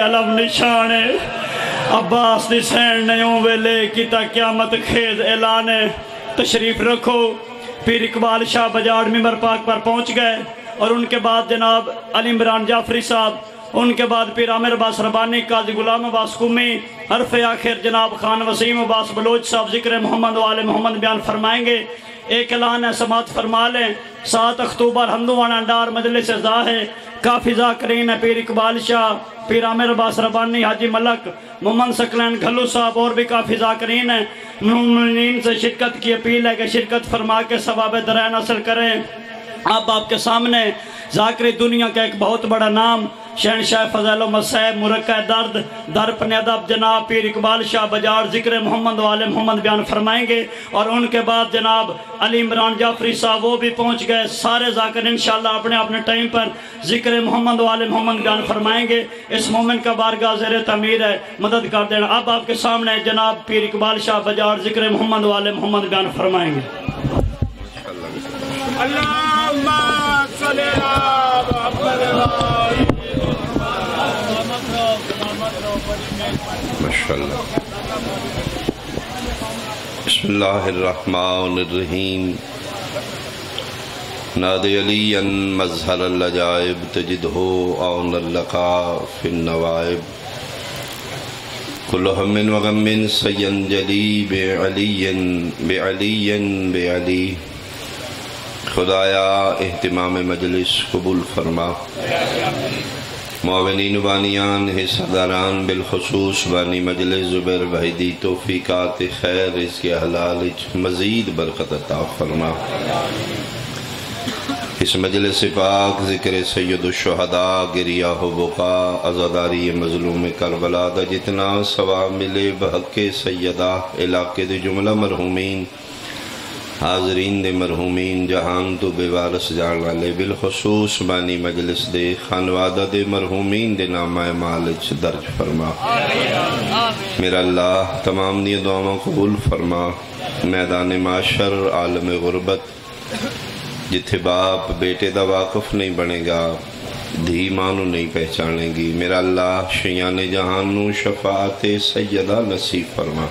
علم نشان عباس دی سین نیوں ویلے کیتا قیامت خیز اعلان تشریف رکھو۔ پیر اقبال شاہ بجاڑ ممبر پاک پر پہنچ گئے اور ان کے بعد جناب علی عمران جعفری صاحب، ان کے بعد پیر عامر عباس ربانی، قاضی غلام عباس قمی، حرف آخر جناب خان وسیم عباس بلوچ صاحب ذکر محمد و آل محمد بیان فرمائیں گے۔ ایک اعلان ہے، سماعت فرما لیں۔ 7 اکتوبر ہندوانا ڈار مجلس ازا ہے، کافی ذاکرین ہے، پیر اقبال شاہ، پیر عامر عباس ربانی، حاجی ملک، محمد سکلین گھلو صاحب اور بھی کافی ذاکرین ہیں۔ مومنین سے شرکت کی اپیل ہے کہ شرکت فرما کے ثواب درائن حاصل کریں۔ اب آپ کے سامنے ذاکری دنیا کا ایک بہت بڑا نام شہنشاہ فضیل و مسیب مرکہ درد در پن ادب جناب پیر اقبال شاہ بجاڑ ذکر محمد و آل محمد بیان فرمائیں گے، اور ان کے بعد جناب علی عمران جعفری صاحب وہ بھی پہنچ گئے۔ سارے ذاکر انشاءاللہ اپنے اپنے ٹائم پر ذکر محمد و آل محمد بیان فرمائیں گے۔ اس مومن کا بارگاہ زیر تعمیر ہے، مدد کر دینا۔ اب آپ کے سامنے جناب پیر اقبال شاہ بجاڑ ذکر محمد و آل محمد بیان فرمائیں گے۔ اللہم صلی ماشاءاللہ۔ بسم اللہ الرحمن الرحیم۔ نادی علی مظہر العجائب تجدہ عون اللقاء فی النوائب، کل ہم و غم سینجلی بعلی بعلی۔ خدایا اہتمام مجلس قبول فرما، معاونین بانیان حصہ داران بالخصوص بانی مجلس زبیر وحیدی توفیقات خیر اس کے حلال مزید برکت عطا فرما۔ اس مجلس پاک ذکر سید الشہداء گریہ و بقا عزاداری مظلوم کربلا دا جتنا ثواب ملے بحق سیدہ علاقے دے جملہ مرحومین حاضرین دے مرحومین جہان تو بے وارث جان والے بالخصوص بانی مجلس دے خانوادہ دے مرحومین دے نامہ مالج درج فرما۔ میرا اللہ تمام دی دعاوں قبول فرما۔ میدان معاشر عالم غربت جتھے باپ بیٹے دا واقف نہیں بنے گا، دھی مانو نہیں پہچانے گی، میرا اللہ شیان جہان نو شفاعت سیدہ نصیب فرما۔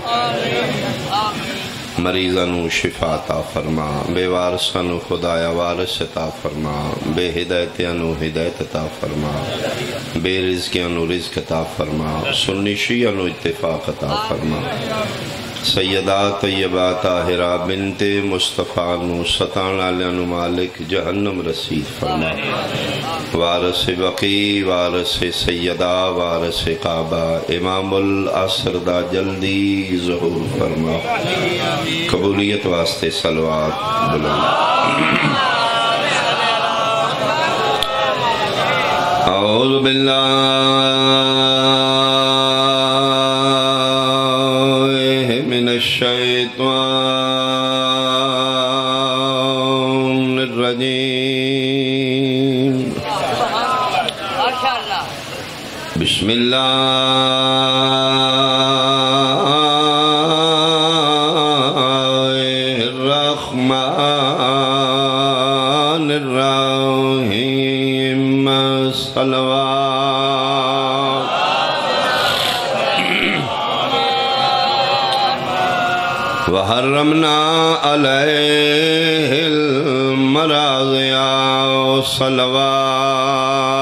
مریضانو شفا عطا فرما، بے وارثانو خدایا وارث عطا فرما، بے ہدایتانو ہدایت عطا فرما، بے رزقیانو رزق عطا فرما، سنی شیعانو اتفاق عطا فرما۔ سیدہ طیبہ طاہرہ بنت مصطفیٰ نو ستان علیانو مالک جہنم رسید فرما۔ وارث بقی، وارث سیدہ، وارث کعبہ، امام العصر دا جلدی ظہور فرما۔ قبولیت واسطے صلوات بلند۔ اعوذ باللہ من الشیطان الرجیم۔ بسم اللہ الرحمن الرحیم۔ صلوات۔ وحرمنا علیہ المراضع صلوات۔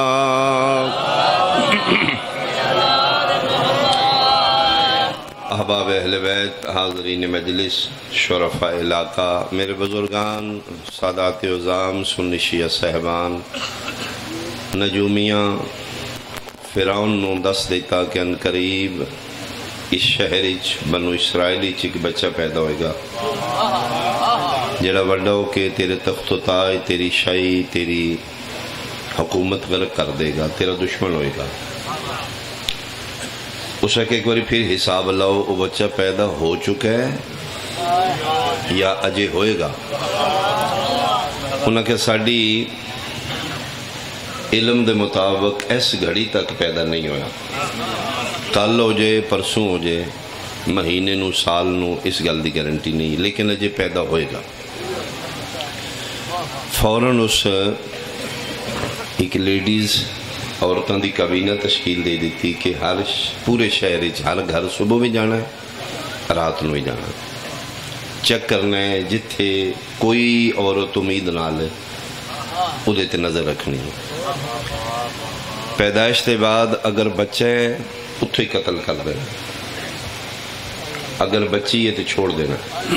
احباب اہل بیت، حاضرین مجلس، شرفاء علاقہ، میرے بزرگان، سادات عظام، سنی شیعہ صاحبان، نجومیاں، فرعون نو دس دیتا کہ ان قریب اس شہری بنو اسرائیلی ایک بچہ پیدا ہوئے گا جڑا وڈا ہو کے تیرے تخت و تاج، تیری شاہی، تیری حکومت غرق کر دے گا، تیرا دشمن ہوئے گا۔ اس وقت ایک باری پھر حساب لاؤ، وہ بچہ پیدا ہو چکا ہے یا اجے ہوئے گا؟ انہاں کہ ساڑی علم دے مطابق اس گھڑی تک پیدا نہیں ہویا، کل ہو جائے، پرسوں ہو جائے، مہینے نو، سال نو، اس گل دی گارنٹی نہیں، لیکن اجے پیدا ہوئے گا۔ فوراً اس ایک لیڈیز عورتوں دی کابینہ تشکیل دے دیتی کہ ہر پورے شہر ہر گھر صبح بھی جانا ہے رات نو بھی جانا ہے، چیک کرنا ہے جتھے کوئی عورت امید نال ادھے تے نظر رکھنی ہے، پیدائش کے بعد اگر بچہ ہے اتھے قتل کر دینا، اگر بچی ہے تو چھوڑ دینا۔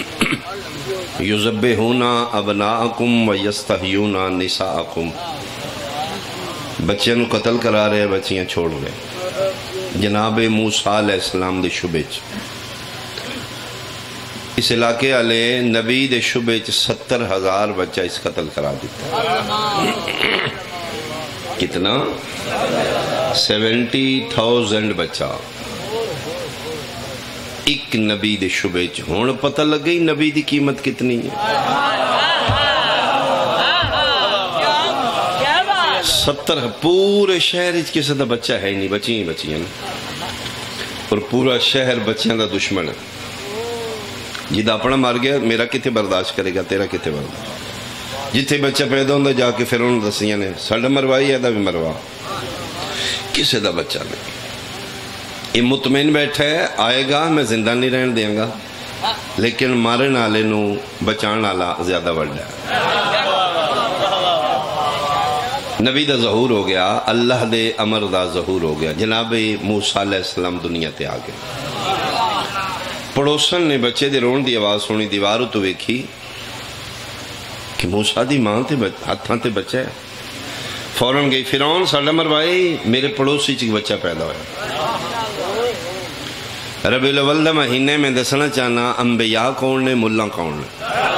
یذبحون ابناءکم ویستحیون نساءکم، بچیاں نو قتل کرا رہے بچیاں چھوڑ رہے۔ جناب موسیٰ علیہ السلام دے شبے اس علاقے والے نبی دے شبے 70,000 بچہ اس قتل کرا دیتا۔ کتنا؟ 70,000 بچہ ایک نبی دے شبے ہون پتہ لگ گئی نبی دی قیمت کتنی ہے۔ 70 پورے شہر کسی دا بچہ ہے نہیں، بچیاں ہی بچیاں، اور پورا شہر بچیاں دا دشمن ہے۔ جدہ اپنا مار گیا میرا کتے برداشت کرے گا، تیرا کتے برداشت۔ جتھے بچہ پیدا ہوندہ جا کے پھر انہوں دسیاں نے ساڑھا مروائی ہے دا بھی مروا، کسے دا بچہ نہیں۔ یہ مطمئن بیٹھا ہے آئے گا میں زندہ نہیں رہن دیں گا، لیکن مارن آلے نو بچان آلہ زیادہ بڑھ ہے۔ نبی دا ظہور ہو گیا، اللہ دے امر دا ظہور ہو گیا، جناب موسیٰ علیہ السلام دنیا تے آگئے۔ پڑوسن نے بچے دے رون دی آواز سنی، دیواروں تو ویکھی کہ موسیٰ دی ماں تے ہاتھاں تے بچہ ہے، فوراں گئی فرعون ساڑھا مروائی میرے پڑوسی چک بچہ پیدا ہویا۔ ربیع الاول دا مہینے میں دسنا چاہنا انبیاء کون نے ملہ کون نے۔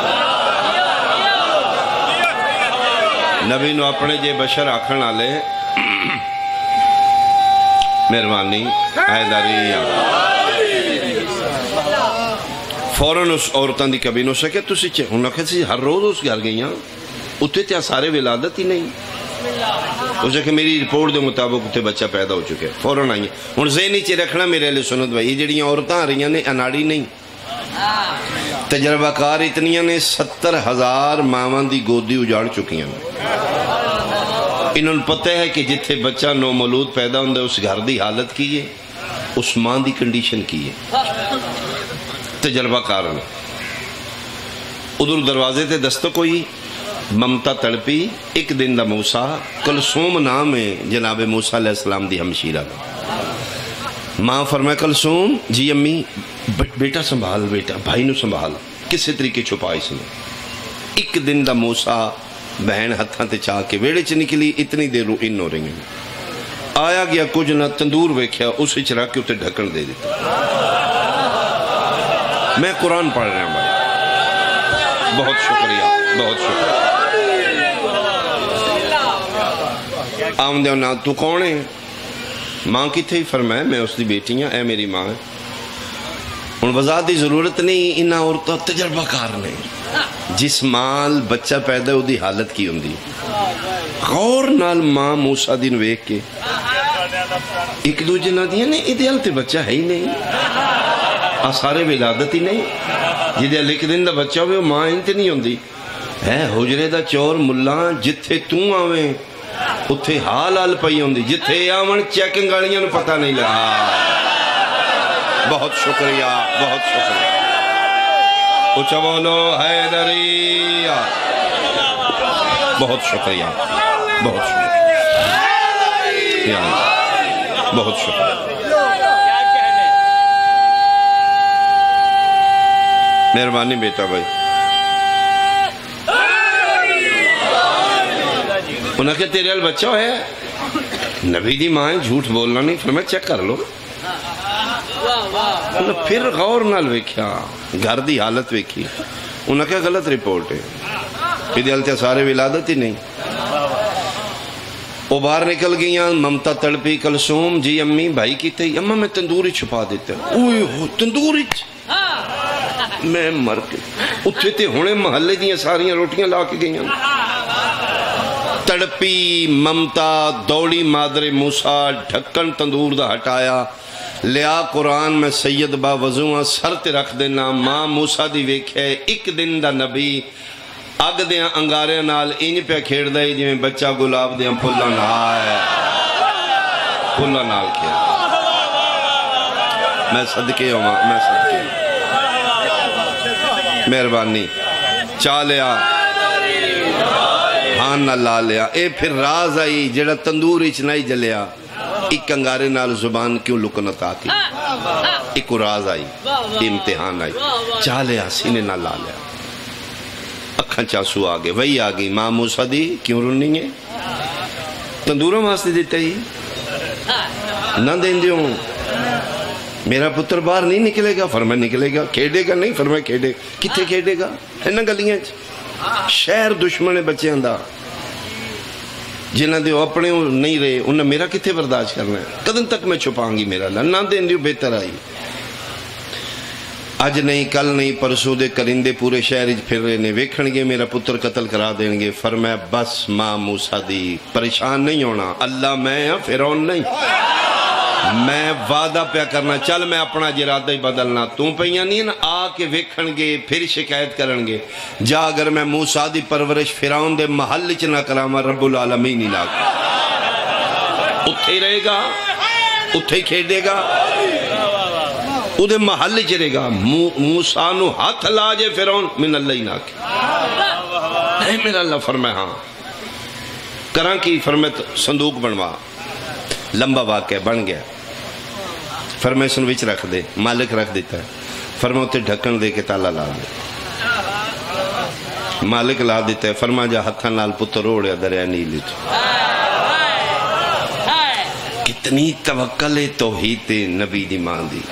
نبی نو اپنے جے بشر آکھن آلے مہربانی آئیداری فوراں اس عورتاں دی کبھی نو سکے تو سچے انہوں نے کہا ہر روز اس گھر گئیاں اتنے تیا سارے ولادت ہی نہیں، اسے کہ میری رپورٹ دے مطابق اتنے بچہ پیدا ہو چکے، فوراں آئیے۔ ہن ذہنی چے رکھنا میرے علیہ سنت بھائی، یہ جڑیاں عورتاں آ رہی ہیں اناڑی نہیں، تجربہ کار اتنیاں نے 70,000 ماواں دی گودی اجاڑ چکیاں۔ انہوں نے پتہ ہے کہ جتھے بچہ نو مولود پیدا ہوندے اس گھر دی حالت کی ہے، اس ماں دی کنڈیشن کی ہے، تجربہ کار نے۔ ادھر دروازے تے دستک ہوئی، ممتا تڑپی، ایک دن دا موسیٰ کلثوم نام ہے جناب موسیٰ علیہ السلام دی ہمشیرہ دا۔ ماں فرمائے کلثوم جی امی بیٹا سنبھال، بیٹا بھائی نو سنبھال، کسے طریقے چھپا اس نے۔ ایک دن دا موسیٰ بہن ہتھاں تے چاہ کے ویڑے چ نکلی، اتنی دیر رو ان ہو رہی ہیں، آیا گیا کچھ نہ تندور ویکھیا اس چرا کے اتنے ڈھکن دے دیتا۔ میں قرآن پڑھ رہا ہوں بھائی، بہت شکریہ بہت شکریہ۔ آمدے ہونا تو کون ہے؟ ماں کی تھی؟ فرمایا میں اس دی بیٹی ہوں، اے میری ماں ہے۔ ان وضاحت دی ضرورت نہیں، انہاں عورتوں تجربہ کار نے، جس مال بچہ پیدا ہو دی حالت کی ہوندی۔ غور نال ماں موسیٰ دن ویک کے ایک دو جنہ دیا نے ایدیال تے بچہ ہے ہی نہیں، آثار ولادت ہی نہیں، جدے ایک دن دا بچہ ہوئے ماں انتے نہیں ہوندی ہے۔ حجرے دا چور ملہ جتھے توں آویں اتھے حال حال پئی ہوندی، جتھے آون چیکنگ گاڑیاں نو پتہ نہیں لگا۔ بہت شکریہ بہت شکریہ، اچھا بولو حیدریہ، بہت شکریہ بہت شکریہ بہت شکریہ، مہربانی بیٹا بھائی۔ انہوں نے تیرے حال بچہ ہے، نبی دی ماں جھوٹ بولنا نہیں، فرمایا چیک کر لو۔ پھر غور نال ویکھیا، گھر دی حالت ویکھی، انہوں نے کہا غلط رپورٹ ہے، پھر حالت سارے ولادت ہی نہیں۔ وہ باہر نکل گئیاں، ممتا تڑپی، کلثوم جی امی بھائی کی تھی، اماں میں تندوری چھپا دیتا، اوئے ہو تندوری میں مر کے اتھے تے ہونے محلے دیاں ساریاں روٹیاں لا کے گئیاں۔ تڑپی ممتا دوڑی مادر موسیٰ، ڈھکن تندور دا ہٹایا، لیا قرآن میں سید با وضوعاں سر تے رکھ دینا، ماں موسیٰ دی ویکھے ایک دن دا نبی اگ دیاں انگاریاں نال انج پہ کھیڑ دائی جو میں بچہ گلاب دیاں پھلاں نہ آئے۔ پھلا نال کھیل میں صدقے ہوں میں صدقے مہربانی چاہ لیا ہاں نہ لا لیا اے پھر راز آئی جڑا تندور اچ نہیں جلیا ایک انگارے نال زبان کیوں لکنت آتی ایک راز آئی امتحان آئی چاہ لیا سینے نہ لا لیا اکھاں چاسو آگے وہی آگئی ماں موسیٰ دی کیوں رننی ہے تندوروں واسطے دیتا ہی نہ دیں دیوں میرا پتر باہر نہیں نکلے گا فرمائے نکلے گا کھیڑے گا نہیں فرمائے کھیڑے گا کتھے کھیڑے گا ہے نا گلیاں شہر دشمن بچے اندھا جنہ دے اپنے نہیں رہے انہیں میرا کتھے برداشت کرنا ہے قدم تک میں چھپاؤں گی میرا نہ دیں دیوں بہتر آئی اج نہیں کل نہیں پرسوں دے کرندے پورے شہر پھر رہے نے ویکھن گے میرا پتر قتل کرا دیں گے فرمایا بس ماں موسیٰ دی پریشان نہیں ہونا اللہ میں ہاں فرعون نہیں میں وعدہ پیا کرنا چل میں اپنا جرادہ ہی بدلنا تو پہیاں نہیں نا آ کے ویکھن گے پھر شکایت کرن گے جا اگر میں موسیٰ دی پرورش فرعون دے محل چ نہ کراما رب العالمین ہی لاگ اتھے ہی رہے گا اتھے ہی کھیڑے گا او دے محل چ رہے گا موسیٰ نو ہاتھ لا جے فرعون من اللہ ہی نہ کے اے میرا اللہ فرمائے ہاں کراں کی فرمائے صندوق بنوا لمبا واقعہ بن گیا فرمائے سن وچ رکھ دے مالک رکھ دیتا ہے فرمائے اتنے ڈھکن دے کے تالا لا دے مالک لا دیتا ہے فرما جا ہتھاں نال پتر روڑیا دریا نیل کتنی توکل توحید نبی دی مان دی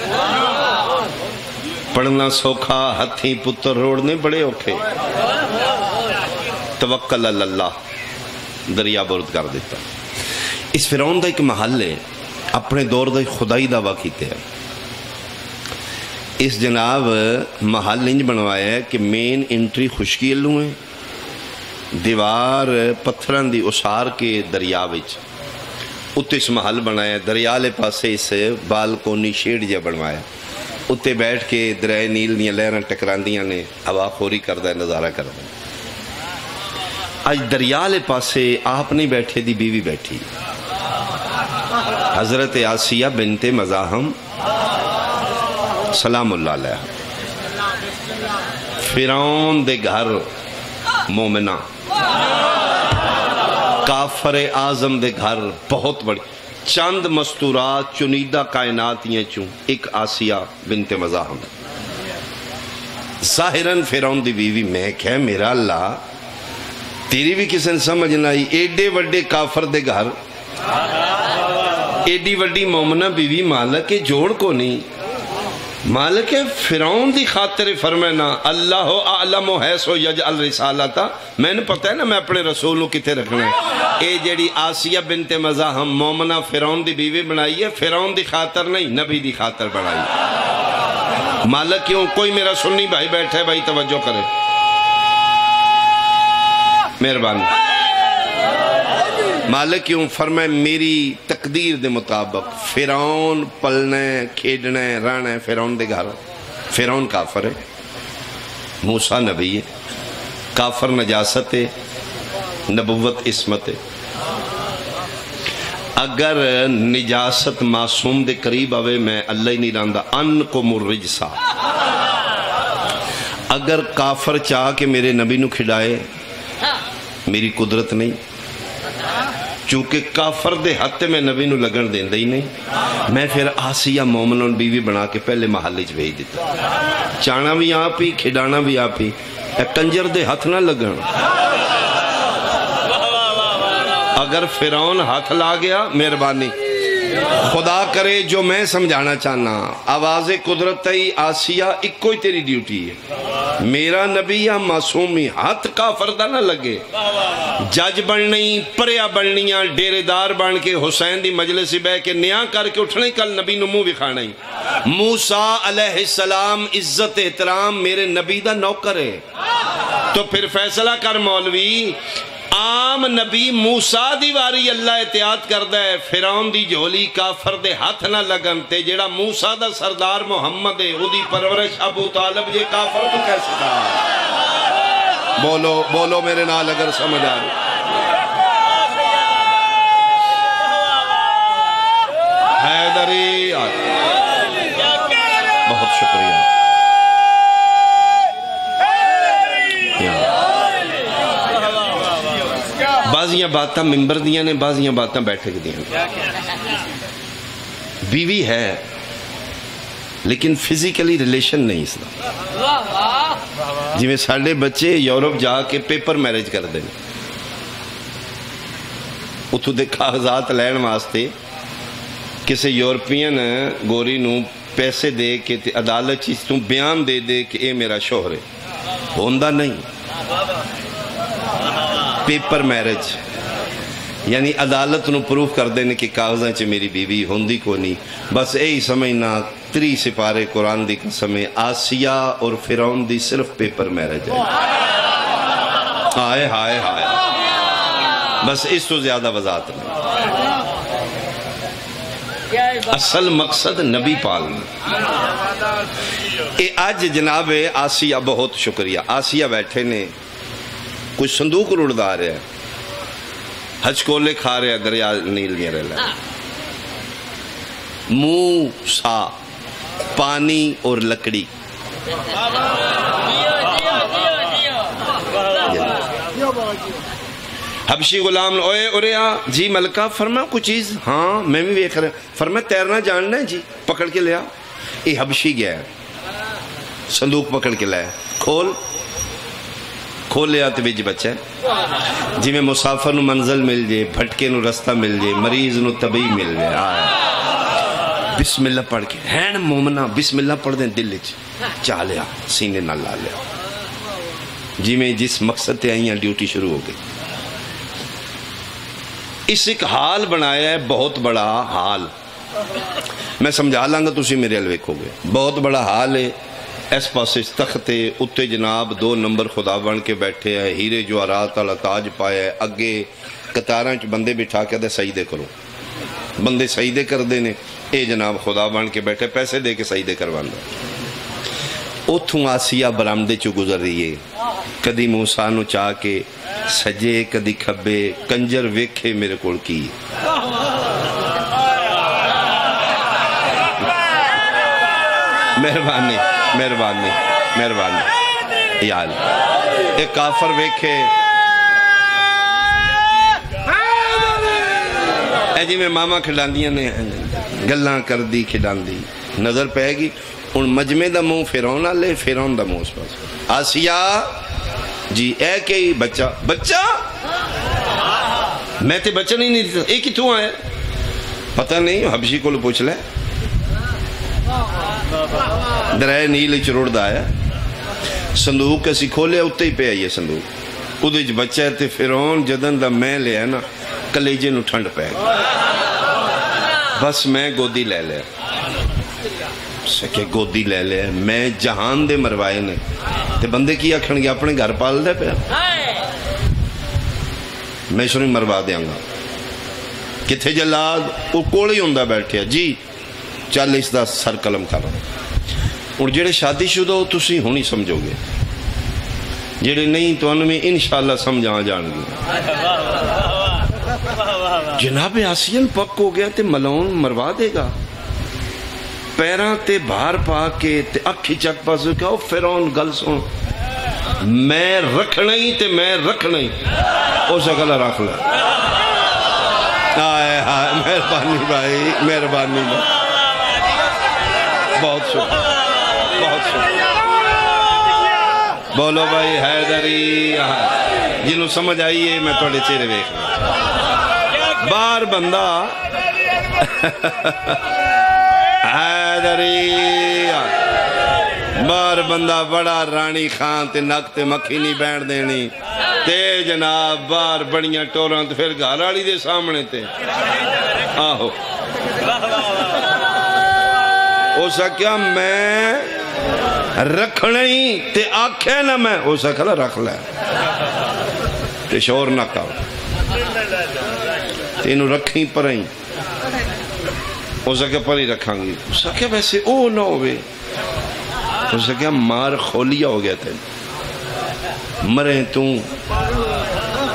پڑھنا سوکھا ہتھیں پتر روڑنے بڑے اوکھے توکل اللہ دریا برد کر دیتا اس فرعون دا ایک محل ہے اپنے دور دا خدائی دعویٰ کیتے ہیں اس جناب محل انج بنوایا ہے کہ مین انٹری خشکی اللوں ہے دیوار پتھران دی اسار کے دریا وچ اتے اس محل بنایا دریا لے پاسے اس بالکونی شیڈ جا بنوایا اتے بیٹھ کے دریا نیل دیاں لہراں ٹکراندیاں نے ہوا خوری کردہ ہے نظارہ کردہ ہے آج دریا لے پاسے آپ نہیں بیٹھے دی بیوی بیٹھی حضرت آسیہ بنت مزاحم سلام اللہ علیہ فرعون دے گھر مومنہ کافر اعظم دے گھر بہت بڑی چند مستورات چنیدہ کائنات یہ چوں ایک آسیہ بنت مزاحم ظاہراً فرعون دی بیوی میں کہہ میرا اللہ تیری بھی کسی نے سمجھ نہ آئی ایڈے وڈے کافر دے گھر ایڈی وڈی مومنہ بیوی مالک جوڑ کو نہیں مالک فرعون دی خاطر فرمائنا اللہ اعلم حیث یجعل رسالتا میں نے پتہ ہے نا میں اپنے رسولوں کتے رکھنا ہے اے جیڑی آسیہ بنت مزاحم مومنہ فرعون دی بیوی بنائی ہے فرعون دی خاطر نہیں نبی دی خاطر بنائی مالک کیوں کوئی میرا سنی بھائی بیٹھے بھائی توجہ کرے مہربانی مالک کیوں فرمائے میری تقدیر دے مطابق فرعون پلنے کھیڑنے رانے فرعون دے گھر فرعون کافر ہے موسیٰ نبی ہے کافر نجاست ہے نبوت عصمت ہے اگر نجاست معصوم دے قریب آوے میں اللہ ہی نہیں راندہ ان کو مرجسا اگر کافر چاہ کہ میرے نبی نو کھڑائے میری قدرت نہیں چونکہ کافر دے ہاتھ میں نبی نو لگن دیں ہی نہیں میں پھر آسیہ مومنون بیوی بنا کے پہلے محلے چ بھیج دیتا چانا بھی آپ ہی کھڈانا بھی آپ ہی اے کنجر دے ہاتھ نہ لگن اگر فرعون ہاتھ لا گیا مہربانی خدا کرے جو میں سمجھانا چاہنا آواز قدرت ہی آسیہ ایک کوئی تیری ڈیوٹی ہے میرا نبی یا معصومی ہاتھ کافر دا نہ لگے جج بننی پریا بننیاں ڈیرے دار بن کے حسین دی مجلسی بے کے نیاں کر کے اٹھنے کل نبی نمو بھی کھانا ہی موسیٰ علیہ السلام عزت احترام میرے نبی دا نوکر ہے تو پھر فیصلہ کر مولوی عام نبی موسیٰ دیواری اللہ احتیاط کردہ ہے فرعون دی جھولی کافر دے ہاتھ نہ لگن تے جیڑا موسیٰ دا سردار محمد ہے او دی پرورش ابو طالب یہ کافر تو کیسے کہا بولو میرے نال اگر سمجھ آ رہے حیدری بہت شکریہ. بعضیاں باتاں ممبر دیاں نے، بعضیاں باتاں بیٹھک دیاں نے. بیوی ہے لیکن فزیکلی ریلیشن نہیں اس کا. جی میں ساڑھے بچے یورپ جا کے پیپر میرج کر دیں، اتھو دے کاغذات لین واسطے کسی یورپین گوری نو پیسے دے کے عدالت چیز تو بیان دے دے کہ اے میرا شوہر ہے. ہوندہ نہیں. پیپر میرج یعنی عدالت نو پروف کر دینے کہ کاغذاں چے میری بیوی ہوندی کو نہیں. بس یہی سمجھنا 3 سپارے قرآن دی قسمیں آسیہ اور فرعون دی صرف پیپر میرج ہے. ہائے ہائے ہائے، بس اس تو زیادہ وضاحت نہیں. اصل مقصد نبی پالنا. آج جناب آسیہ بہت شکریہ. آسیہ بیٹھے نے کچھ صندوق رڑدا رہے ہیں، حج کولے کھا رہے ہیں دریا نیل گیا رہے. منہ سا پانی اور لکڑی. حبشی غلام اوے اوریا جی ملکہ فرما کچھ چیز. ہاں میں بھی دیکھ رہا. فرما تیرنا جاننا ہے جی، پکڑ کے لیا. یہ حبشی گیا ہے، صندوق پکڑ کے لیا. کھول لیا تو بیج بچہ ہے. جی میں مسافر نو منزل مل جے، بھٹکے نو رستہ مل جے، مریض نو طبی مل جے. بسم اللہ پڑھ کے ہین مومنہ بسم اللہ پڑھ دیں، دل چاہ لیا، سینے نہ لا لیا. جی میں جس مقصد تے آئیاں ڈیوٹی شروع ہو گئی. اس ایک حال بنایا ہے، بہت بڑا حال. میں سمجھا لانگا تسی میرے حل ویکھو گے. بہت بڑا حال ہے. اس پاس اس تختے اتے جناب 2 نمبر خدا بن کے بیٹھے ہیں، ہیرے جواہرات والا تاج پایا ہے. اگے قطاراں چ بندے بٹھا کے دے سجدے کرو. بندے سجدے کر دینے. اے جناب خدا بن کے بیٹھے، پیسے دے کے سجدے کروان دے. اتھوں آسیہ برامدے چو گزر رہی ہے. کدی موسیٰ نو چاہ کے سجے، کدی کھبے. کنجر ویکھے میرے کول کی. مہربانی مہربانی مہربانی. یال ایک کافر ویکھے. اے جی میں ماما کھڑان دیاں نے گلاں کر دی کھڑان دی. نظر پہ گی ان مجمع دا منہ فرعون آلے، فرعون دا منہ اس پاس. آسیہ جی اے کئی بچہ. بچہ میں تے بچہ نہیں دیتا. اے کتوں آئے پتہ نہیں، حبشی کو لو پوچھ لے. درائے نیل چروڑ دا آیا. صندوق کسی کھولے اتے ہی پہ آئیے صندوق. ادھے جو بچہ تے فرعون جدن دا میں لے ہے نا کلیجے نو ٹھنڈ پہ گیا. بس میں گودی لے لے سکے، گودی لے لے. میں جہان دے مروائے نے تے بندے کی آکھن گے اپنے گھر پال دے پہ. میں سنیں مروا دیاں گا. کتھے جلاد وہ کوڑی ہوندہ بیٹھے جی چل اس دا سر قلم کر. اور جڑے شادی شدہ ہو تسی ہونی سمجھو گے، جڑے نہیں تو انہوں میں انشاءاللہ سمجھا جان گے. جناب آسین پک ہو گیا تے ملون مروا دے گا. پیران تے بھار پا کے تے اکھی چک پاس کہو فرعون گل سن، میں رکھنا ہی تے میں رکھنا ہی. او سکلہ رکھ لے. آئے آئے مہربانی بھائی مہربانی بھائی. بہت شکریہ بہت شکریہ. بولو بھائی حیدری. جنہوں سمجھ آئیے میں توڑے چہرے ویکھ بار بندہ حیدری. بار بندہ بڑا رانی خان تے نک تے مکھی نہیں بینڈ دینی تے جناب بار بڑیاں ٹوراں تے پھر گھر والی دے سامنے تے. آہو ہو سکیا میں رکھنا ہی تے آکھے نہ میں ہو سکلا رکھ لے تے شور نہ کھاؤ. تینوں رکھیں پرہیں ہو سکے پر ہی رکھاں گی. ہو سکے ویسے او نہ ہوئے. ہو سکے مار خولیا ہو گیا تھے مریں تو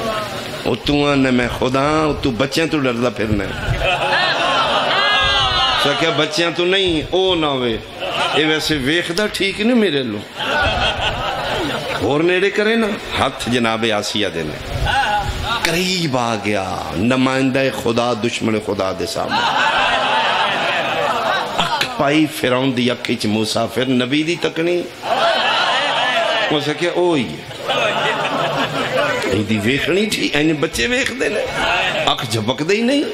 او تو آنے میں خدا تو بچیں تو ڈردہ پھرنے. سکیا بچیاں تو نہیں او نہ ہوئے اے ویسے ویخدہ ٹھیک نہیں میرے لو اور نیڑے کرے نا ہاتھ جناب آسیہ دینے قریب آ گیا نمائندہ خدا دشمن خدا دے سامنے اک پائی فیرون دی اکھی چ موسیٰ پھر نبی دی تکنی وہ سکیا اوئی ہے دی ویخنی تھی اینی بچے ویخ دینے اک جھپک دے ہی نہیں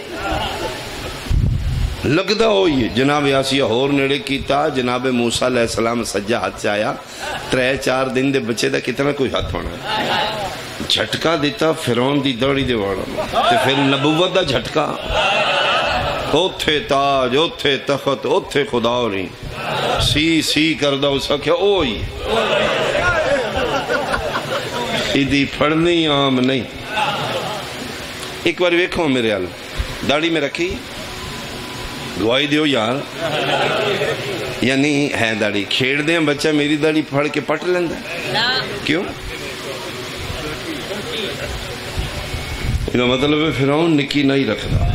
لگدہ ہوئی ہے جناب آسیہ ہور نیڑے کیتا جناب موسیٰ علیہ السلام سجا ہاتھ چایا 3-4 دن دے بچے دا کتنا کوئی ہاتھ ہونا ہے جھٹکا دیتا فیرون دی دڑی دے واڑا تے پھر نبوت دا جھٹکا اوتھے تاج اوتھے تخت اوتھے خدا ہو رہی سی کردہ ہو سکیا اوئی ایدی پھڑنی عام نہیں ایک بار ویکھو میرے حال داڑی میں رکھی گواہی دیو یار یعنی ہے داڑی کھیڑ دیں بچہ میری داڑی پھڑ کے پٹ لیندہ کیوں مطلب ہے فیرون نکی نہیں رکھتا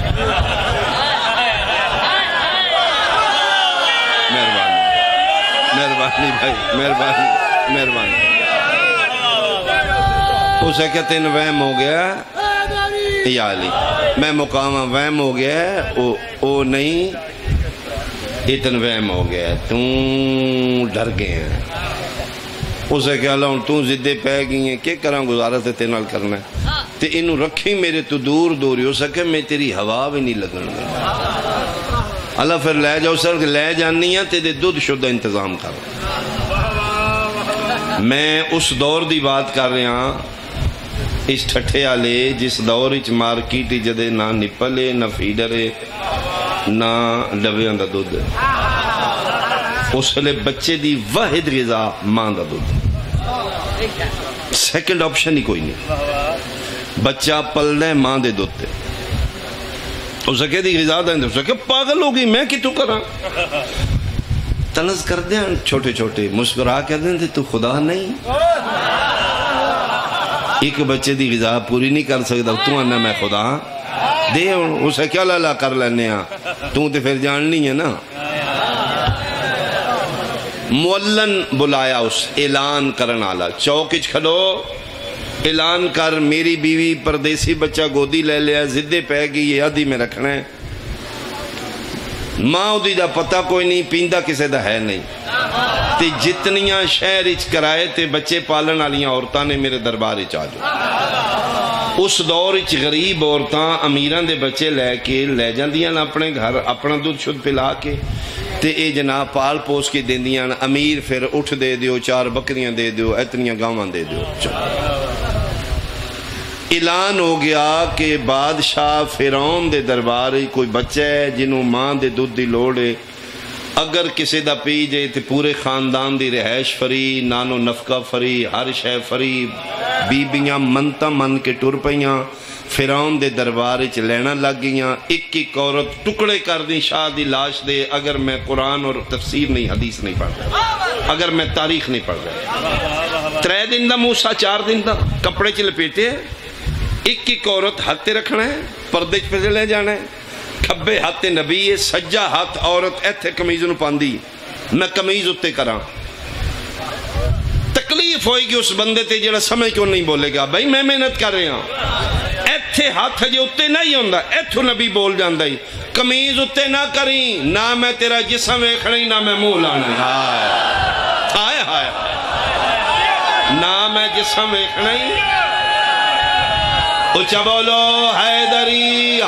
مہربانی بھائی مہربانی اسے کہتے ہیں وہم ہو گیا یا علی میں مقامہ وہم ہو گیا او نہیں اتن وہم ہو گیا تم ڈر گئے ہیں اسے کہا اللہ تم زدے پہ گئی ہیں کہ کراں گزارت ہے تینال کرنا ہے تے انہوں رکھی میرے تو دور دوری ہو سکے میں تیری ہوا بھی نہیں لگن گا اللہ پھر لے جاؤ سر لے جانی ہے تے دے دودھ شدہ انتظام کر میں اس دور دی بات کر رہے ہیں اس ٹھٹھے آلے جس دور اچ مارکیٹ جدے نہ نپلے نہ فیڈرے نہ ڈبیاں دا دودھ اس لئے بچے دی واحد غذا ماں دا دودھ سیکنڈ آپشن ہی کوئی نہیں بچہ پل دے ماں دے دودھ اسے کہہ دی غذا دا اسے کہہ پاگل ہوگی میں کی تو کرا تنز کر دیں چھوٹے چھوٹے مسکرا کہہ دیں تو خدا نہیں ایک بچے دی غذا پوری نہیں کر سکتا تو انہا میں خدا دے اسے کیا لالا کر لینے تو تے پھر جاننی ہے نا مولن بلایا اس اعلان کرن آلا چوکچ کھڑو اعلان کر میری بیوی پردیسی بچہ گودی لے لیا زدے پہ گئی یہ عدی میں رکھنا ہے ماں دی دا پتہ کوئی نہیں پیندہ کسے دا ہے نہیں تے جتنیاں شہر اچ کرائے تے بچے پالن آلیاں عورتاں نے میرے دربار اچ آجو اس دور اچ غریب عورتاں امیران دے بچے لے کے لے جاندیاں اپنے گھر اپنا دودھ شد پلا کے تے اے جناب پال پوس کے دیندیاں امیر پھر اٹھ دے دیو 4 بکریاں دے دیو اتنیاں گاواں دے دیو اعلان ہو گیا کہ بادشاہ فیرون دے دربار کوئی بچہ ہے جنہوں ماں دے دودھ دی لوڑے اگر کسی دا پی جائے تے پورے خاندان دی رہائش فری نانو نفقہ فری ہر شے فری بیبیاں منتا من کے ٹر پئیاں فیرون دے دربار چ لینا لگ گئیاں ایک عورت ٹکڑے کر دی شاہ دی لاش دے اگر میں قرآن اور تفسیر نہیں حدیث نہیں پڑھ رہا اگر میں تاریخ نہیں پڑھ رہا 3 دن دا موسیٰ 4 دن دا کپڑے چ لپیٹے ایک عورت ہاتھ رکھنا ہے پردے پہ لے جانا ہے کھبے ہاتھ نبی ہے سجا ہاتھ عورت ایتھے کمیز نو پاندی میں کمیز اتے کراں تکلیف ہوئے گی اس بندے تے جڑا سمجھ کیوں نہیں بولے گا بھائی میں محنت کر رہے ہاں ایتھے ہاتھ جے اتے نہیں ہوندا ایتھو نبی بول جاندا ہی کمیز اتے نہ کریں نہ میں تیرا جسم ویکھنا ہی نہ میں منہ لانا ہائے ہائے نہ میں جسم ویکھنا ہی اچھا بولو حیدری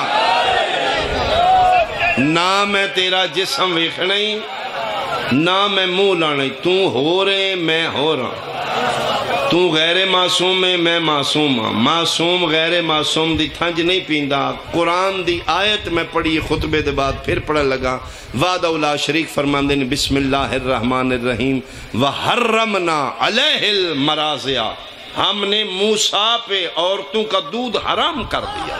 نہ میں تیرا جسم ویکھنا ہی نہ میں منہ لانا ہی تو ہو رہے میں ہو رہا تو غیر معصوم ہے میں معصوم ہاں معصوم غیر معصوم دی تھنج نہیں پیندا قرآن دی آیت میں پڑھی خطبے دے بعد پھر پڑھا لگا وعدہ لا شریک فرماندے نے بسم اللہ الرحمن الرحیم وحرمنا علیہ المراضع ہم نے موسیٰ پہ عورتوں کا دودھ حرام کر دیا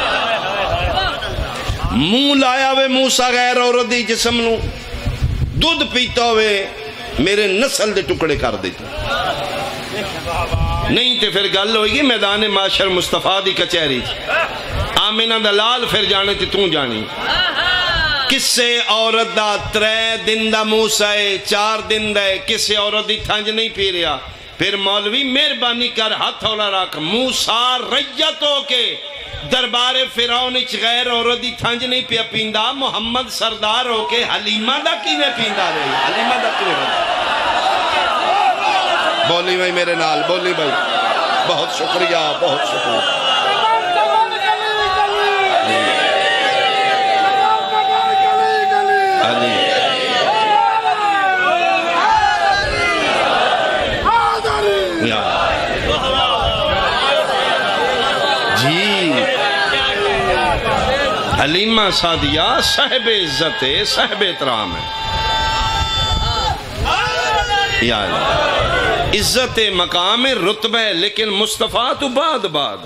منہ لایا ہوئے موسیٰ غیر عورت دی جسم نو دودھ پیتا ہوئے میرے نسل دے ٹکڑے کر دیتا نہیں تے پھر گل ہوئی گی میدان معاشر مصطفیٰ دی کچہری آمینہ دلال پھر جانے تے توں جانی کسے عورت دا 3 دن دا موسیٰ ہے 4 دن دا ہے کسے عورت دی تھنج نہیں پی رہا پھر مولوی مہربانی کر ہاتھ ہولا رکھ موسیٰ ریت ہو کے دربار فرعون اچ غیر عورت دی تھنج نہیں پیا پیندا محمد سردار ہو کے حلیمہ دا کیویں پیندا رہی حلیمہ دا کیویں بولی بھائی میرے نال بولی بھائی بہت شکریہ بہت شکریہ جی حلیمہ سعدیہ صاحب عزت ہے صاحب احترام ہے یا اللہ عزت مقام رتبہ ہے لیکن مصطفیٰ تو بعد